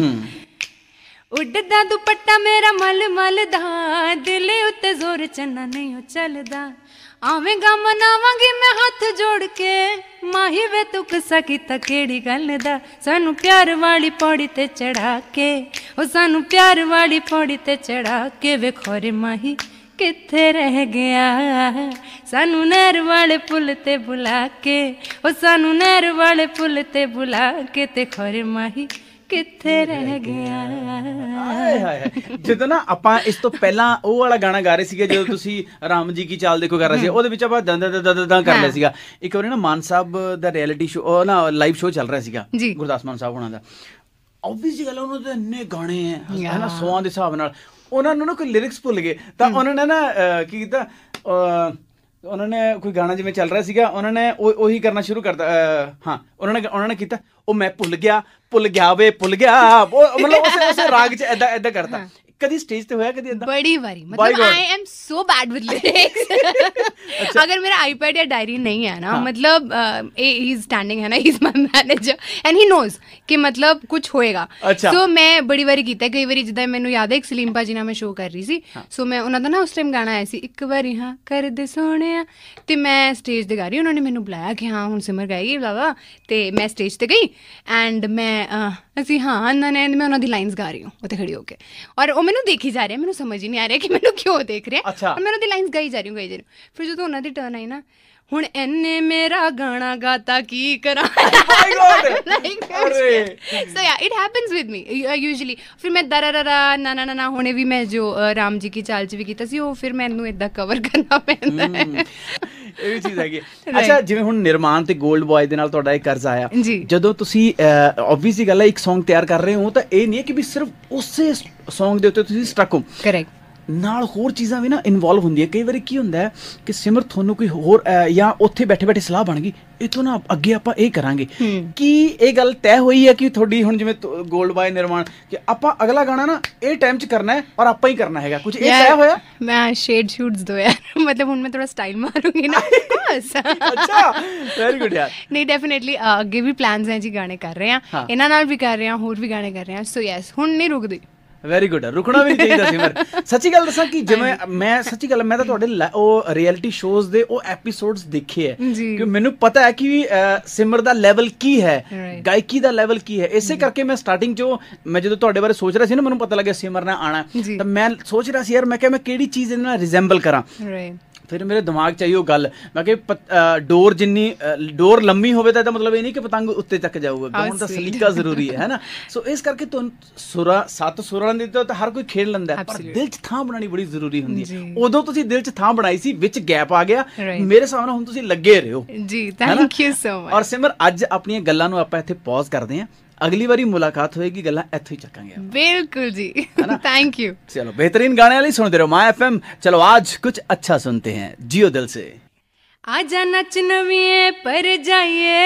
ਉੱਡਦਾ ਦੁਪੱਟਾ ਮੇਰਾ ਮਲ ਮਲ ਦਾ ਦਿਲ ਉੱਤੇ ਜ਼ੋਰ ਚਨਾ ਨਹੀਂ ਉਹ ਚੱਲਦਾ। ਆਵੇਂਗਾ ਮਨਾਵਾਂਗੀ ਮੈਂ ਹੱਥ ਜੋੜ ਕੇ ਮਾਹੀ ਵੇ ਤੂੰ ਕਿੱਸਾ ਕੀਤਾ ਕਿਹੜੀ ਗੱਲ ਦਾ। ਸਾਨੂੰ ਪਿਆਰ ਵਾਲੀ ਪੌੜੀ ਤੇ ਚੜਾ ਕੇ ਉਹ ਸਾਨੂੰ ਪਿਆਰ ਵਾਲੀ ਪੌੜੀ ਤੇ ਚੜਾ ਕੇ ਵੇਖੋ ਰੇ ਮਾਹੀ ਕਿੱਥੇ ਰਹਿ ਗਿਆ। ਸਾਨੂੰ ਨਹਿਰ ਵਾਲੇ ਪੁੱਲ ਤੇ ਬੁਲਾ ਕੇ ਉਹ ਸਾਨੂੰ ਨਹਿਰ ਵਾਲੇ ਪੁੱਲ ਤੇ ਬੁਲਾ ਕੇ ਤੇ ਖੋਰੇ ਮਾਹੀ ਕਿੱਥੇ ਰਹਿ ਗਿਆ। ਹਾਏ ਹਾਏ ਜਦੋਂ ਨਾ ਆਪਾਂ ਇਸ ਤੋਂ ਪਹਿਲਾਂ ਉਹ ਵਾਲਾ ਗਾਣਾ ਗਾ ਰਹੇ ਸੀਗੇ ਜਦੋਂ ਤੁਸੀਂ ਰਾਮ ਜੀ ਕੀ ਚਾਲ ਦੇਖੋ ਕਰ ਰਹੇ ਸੀ ਉਹਦੇ ਵਿੱਚ ਆਪਾਂ ਦੰਦ ਦੰਦ ਕਰ ਲਿਆ ਸੀਗਾ। ਇੱਕ ਵਾਰੀ ਨਾ ਮਾਨ ਸਾਹਿਬ ਦਾ ਰਿਐਲਿਟੀ ਸ਼ੋਅ ਨਾ ਲਾਈਵ ਸ਼ੋਅ ਚੱਲ ਰਿਹਾ ਸੀਗਾ ਗੁਰਦਾਸ ਮਾਨ ਸਾਹਿਬ ਹੋਣਾ ਦਾ। ਓਬਵੀਅਸਲੀ ਗੱਲ ਉਹਨਾਂ ਦੇ ਇੰਨੇ ਗਾਣੇ ਹੈ ਨਾ ਸੌਆਂ ਦੇ ਹਿਸਾਬ ਨਾਲ ਉਹਨਾਂ ਨੂੰ ਨਾ ਕੋਈ ਲਿਰਿਕਸ ਭੁੱਲ ਗਏ ਤਾਂ ਉਹਨਾਂ ਨੇ ਨਾ ਕੀ ਕੀਤਾ ਉਹਨਾਂ ਨੇ ਕੋਈ ਗਾਣਾ ਜਿਵੇਂ ਚੱਲ ਰਿਹਾ ਸੀਗਾ ਉਹਨਾਂ ਨੇ ਉਹੀ ਕਰਨਾ ਸ਼ੁਰੂ ਕਰਤਾ। ਹਾਂ ਉਹਨਾਂ ਨੇ ਉਹਨਾਂ ਨੇ ਕੀਤਾ ਉਹ ਮੈਂ ਭੁੱਲ ਗਿਆ ਭੁੱਲ ਗਿਆ ਵੇ ਭੁੱਲ ਗਿਆ ਮਤਲਬ ਉਸੇ ਉਸੇ ਰਾਗ 'ਚ ਏਦਾਂ ਏਦਾਂ ਕਰਤਾ। ਕਦੀ ਸਟੇਜ ਤੇ ਹੋਇਆ ਕਦੀ ਏਦਾਂ? ਬੜੀ ਵਾਰੀ ਮਤਲਬ I am so bad with lyrics. ਅਗਰ ਮੇਰਾ ਆਈਪੈਡ ਜਾਂ ਡਾਇਰੀ ਨਹੀਂ ਹੈ ਨਾ ਮਤਲਬ ਹੀ ਇਜ਼ ਸਟੈਂਡਿੰਗ ਹੈ ਨਾ he is my manager and he knows ਕਿ ਮਤਲਬ ਕੁਛ ਹੋਏਗਾ। ਸੋ ਮੈਂ ਬੜੀ ਵਾਰੀ ਕੀਤਾ ਕਈ ਵਾਰੀ ਜਿੱਦਾਂ ਮੈਨੂੰ ਯਾਦ ਹੈ ਇੱਕ ਸਲੀਮ ਭਾਜੀ ਨਾਲ ਮੈਂ ਸ਼ੋਅ ਕਰ ਰਹੀ ਸੀ ਸੋ ਮੈਂ ਉਹਨਾਂ ਦਾ ਨਾ ਉਸ ਟਾਈਮ ਗਾਣਾ ਆਇਆ ਸੀ ਇੱਕ ਵਾਰੀ ਹਾਂ ਕਰਦੇ ਸੋਹਣਿਆ ਤੇ ਮੈਂ ਸਟੇਜ ਤੇ ਗਾ ਰਹੀ ਉਹਨਾਂ ਨੇ ਮੈਨੂੰ ਬੁਲਾਇਆ ਕਿ ਹਾਂ ਹੁਣ ਸਿਮਰ ਗਾਏਗੀ ਬਲਾਵਾ ਤੇ ਮੈਂ ਸਟੇਜ ਤੇ ਗਈ ਐਂਡ ਮੈਂ ਅਸੀਂ ਹਾਂ ਇਹਨਾਂ ਨੇ ਮੈਂ ਉਹਨਾਂ ਦੀ ਲਾਈਨਸ ਗਾ ਰਹੀ ਹਾਂ ਉੱਥੇ ਖੜੀ ਹੋ ਕੇ ਔਰ ਉਹ ਮੈਨੂੰ ਦੇਖੀ ਜਾ ਰਿਹਾ ਮੈਨੂੰ ਸਮਝ ਹੀ ਨਹੀਂ ਆ ਰਿਹਾ ਕਿ ਮੈਨੂੰ ਕਿਉਂ ਦੇਖ ਰਿਹਾ ਅੱਛਾ ਮੈਂ ਉਹਨਾਂ ਦੀ ਲਾਈਨਸ ਗਾਈ ਜਾ ਰਹੀ ਹਾਂ ਗਾਈ ਜਾ ਰਹੀ ਹਾਂ ਫਿਰ ਜਦੋਂ ਉਹਨਾਂ ਦੀ ਟਰਨ ਆਈ ਨਾ ਹੁਣ ਇੰਨੇ ਮੇਰਾ ਗਾਣਾ ਗਾਤਾ ਕੀ ਕਰਾਂ so yeah it happens with me usually ਫਿਰ ਮੈਂ ਦਰਾਰਾ ਨਾ ਨਾ ਨਾ ਹੁਣੇ ਵੀ ਮੈਂ ਜੋ ਰਾਮ ਜੀ ਕੀ ਚਾਲ 'ਚ ਵੀ ਕੀਤਾ ਸੀ ਉਹ ਫਿਰ ਮੈਨੂੰ ਇੱਦਾਂ ਕਵਰ ਕਰਨਾ ਪੈਂਦਾ ਹੈ ਇਹ ਵੀ ਚੀਜ਼ ਹੈਗੀ ਅੱਛਾ ਜਿਵੇਂ ਹੁਣ ਨਿਰਮਾਨ ਤੇ ਗੋਲਡ ਬॉय ਦੇ ਨਾਲ ਤੁਹਾਡਾ ਇਹ ਕਰਜ਼ ਆਇਆ ਜਦੋਂ ਤੁਸੀਂ ਆਬਵੀਅਸਲੀ ਗੱਲ ਹੈ ਇੱਕ ਸੌਂਗ ਤਿਆਰ ਕਰ ਰਹੇ ਹੋ ਤਾਂ ਇਹ ਨਹੀਂ ਹੈ ਕਿ ਵੀ ਸਿਰਫ ਉਸੇ ਸੌਂਗ ਦੇ ਉੱਤੇ ਤੁਸੀਂ ਸਟਕ ਹੋ ਕਰੈਕਟ ਨਾਲ ਹੋਰ ਚੀਜ਼ਾਂ ਵੀ ਨਾ ਇਨਵੋਲਵ ਹੁੰਦੀਆਂ ਕਈ ਵਾਰੀ ਕੀ ਹੁੰਦਾ ਹੈ ਕਿ ਸਿਮਰ ਤੁਹਾਨੂੰ ਕੋਈ ਹੋਰ ਜਾਂ ਉੱਥੇ ਬੈਠੇ ਬੈਠੇ ਸਲਾਹ ਬਣ ਗਈ ਇਹ ਤੋਂ ਨਾ ਅੱਗੇ ਆਪਾਂ ਇਹ ਕਰਾਂਗੇ ਕੀ ਇਹ ਗੱਲ ਤੈਅ ਹੋਈ ਹੈ ਕਿ ਤੁਹਾਡੀ ਹੁਣ ਜਿਵੇਂ ਗੋਲਡ ਬਾਏ ਨਿਰਮਾਣ ਕਿ ਆਪਾਂ ਅਗਲਾ ਗਾਣਾ ਨਾ ਇਹ ਟਾਈਮ 'ਚ ਕਰਨਾ ਹੈ ਔਰ ਆਪਾਂ ਹੀ ਕਰਨਾ ਹੈਗਾ ਕੁਝ ਇਹ ਤੈਅ ਹੋਇਆ ਮੈਂ ਸ਼ੇਡ ਸ਼ੂਟਸ ਦੋ ਯਾਰ ਮਤਲਬ ਹੁਣ ਮੈਂ ਥੋੜਾ ਸਟਾਈਲ ਮਾਰੂੰਗੀ ਨਾ ਅੱਛਾ ਵੈਰੀ ਗੁੱਡ ਯਾਰ ਨਹੀਂ ਡੈਫੀਨੇਟਲੀ ਅੱਗੇ ਵੀ ਪਲਾਨਸ ਹੈ ਜੀ ਗਾਣੇ ਕਰ ਰਹੇ ਹਾਂ ਇਹਨਾਂ ਨਾਲ ਵੀ ਕਰ ਰਹੇ ਹਾਂ ਹੋਰ ਵੀ ਗਾਣੇ ਕਰ ਰਹੇ ਹਾਂ ਸੋ ਯੈਸ ਹੁਣ ਨਹੀਂ ਰੁਕਦੀ ਵੈਰੀ ਗੁੱਡ ਰੁਕਣਾ ਵੀ ਨਹੀਂ ਚਾਹੀਦਾ ਸਿਮਰ ਸੱਚੀ ਗੱਲ ਦੱਸਾਂ ਕਿ ਜਿਵੇਂ ਮੈਂ ਸੱਚੀ ਗੱਲ ਮੈਂ ਤਾਂ ਤੁਹਾਡੇ ਉਹ ਰਿਐਲਿਟੀ ਸ਼ੋਜ਼ ਦੇ ਉਹ ਐਪੀਸੋਡਸ ਦੇਖੇ ਹੈ ਕਿ ਮੈਨੂੰ ਪਤਾ ਹੈ ਕਿ ਸਿਮਰ ਦਾ ਲੈਵਲ ਕੀ ਹੈ ਗਾਇਕੀ ਦਾ ਲੈਵਲ ਕੀ ਹੈ ਇਸੇ ਕਰਕੇ ਮੈਂ ਸਟਾਰਟਿੰਗ 'ਚ ਮੈਂ ਜਦੋਂ ਤੁਹਾਡੇ ਬਾਰੇ ਸੋਚ ਰਿਹਾ ਸੀ ਨਾ ਮੈਨੂੰ ਪਤਾ ਲੱਗਿਆ ਸਿਮਰ ਨੇ ਆਉਣਾ ਤਾਂ ਮੈਂ ਸੋਚ ਰਿਹਾ ਸੀ ਯਾਰ ਮੈਂ ਕਿਹਾ ਮੈਂ ਕਿਹੜੀ ਚੀਜ਼ ਇਹਦੇ ਨਾਲ ਰਿਜ਼ੈਂਬਲ ਕਰਾਂ ਫਿਰ ਮੇਰੇ ਦਿਮਾਗ 'ਚ ਆਈ ਉਹ ਗੱਲ ਮੈਂ ਕਿ ਡੋਰ ਜਿੰਨੀ ਡੋਰ ਲੰਮੀ ਹੋਵੇ ਤਾਂ ਇਹਦਾ ਮਤਲਬ ਇਹ ਨਹੀਂ ਕਿ ਪਤੰਗ ਉੱਤੇ ਤੱਕ ਜਾਊਗਾ ਗਾਉਣ ਦਾ ਸਲੀਕਾ ਜ਼ਰੂਰੀ ਹੈ ਨਾ ਸੋ ਇਸ ਕਰਕੇ ਤੁਹਾਨੂੰ ਸੁਰਾਂ ਸੱਤ ਸੁਰਾਂ ਦੇ ਤਾਂ ਹਰ ਕੋਈ ਖੇਡ ਲੈਂਦਾ ਪਰ ਦਿਲ 'ਚ ਥਾਂ ਬਣਾਉਣੀ ਬੜੀ ਜ਼ਰੂਰੀ ਹੁੰਦੀ ਹੈ ਉਦੋਂ ਤੁਸੀਂ ਦਿਲ 'ਚ ਥਾਂ ਬਣਾਈ ਸੀ ਵਿੱਚ ਗੈਪ ਆ ਗਿਆ ਮੇਰੇ ਹਿਸਾਬ ਨਾਲ ਹੁਣ ਤੁਸੀਂ ਲੱਗੇ ਰਹੋ ਜੀ ਥੈਂਕ ਯੂ ਸੋ ਮਚ ਔਰ ਸਿਮਰ ਅੱਜ ਆਪਣੀਆਂ ਗੱਲਾਂ ਨੂੰ ਆਪਾਂ ਇੱਥੇ ਪੌਜ਼ ਕਰਦੇ ਹਾਂ अगली बारी मुलाकात होएगी गल्लां इत्थों ही चक्कांगे बिल्कुल जी थैंक यू चलो बेहतरीन गाने वाली सुनते रहो माय एफएम चलो आज कुछ अच्छा सुनते हैं जियो दिल से आजा नच नविए पर जाइए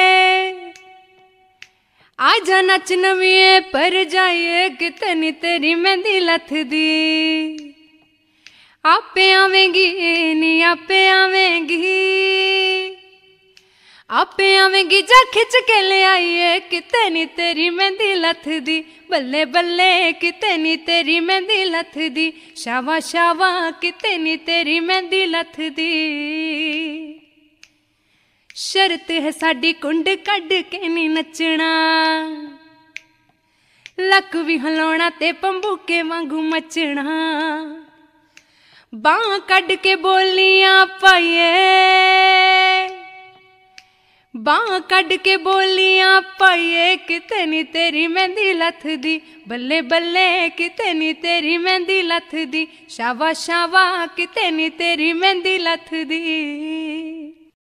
आजा नच नविए पर जाइए कितनी तेरी मेहंदी लथ दी आपे आवेंगी नी आपे आवेंगी आपे आवेंगी जा खिच के ले आइए किते नी तेरी मेहंदी लथ दी बल्ले बल्ले किते नी तेरी मेहंदी लथ दी शावा शावा किते नी तेरी मेहंदी लथ दी शर्त है साडी कुंड कड के नी नचना लक भी हिलाउणा ते पंबूके वांगू मचना बांह कड के बोलियां पाइए बांह कड के बोलियां पाइए किते नी तेरी मेहंदी लथ दी बल्ले बल्ले किते नी तेरी मेहंदी लथ दी शावा शावा किते नी तेरी मेहंदी लथ दी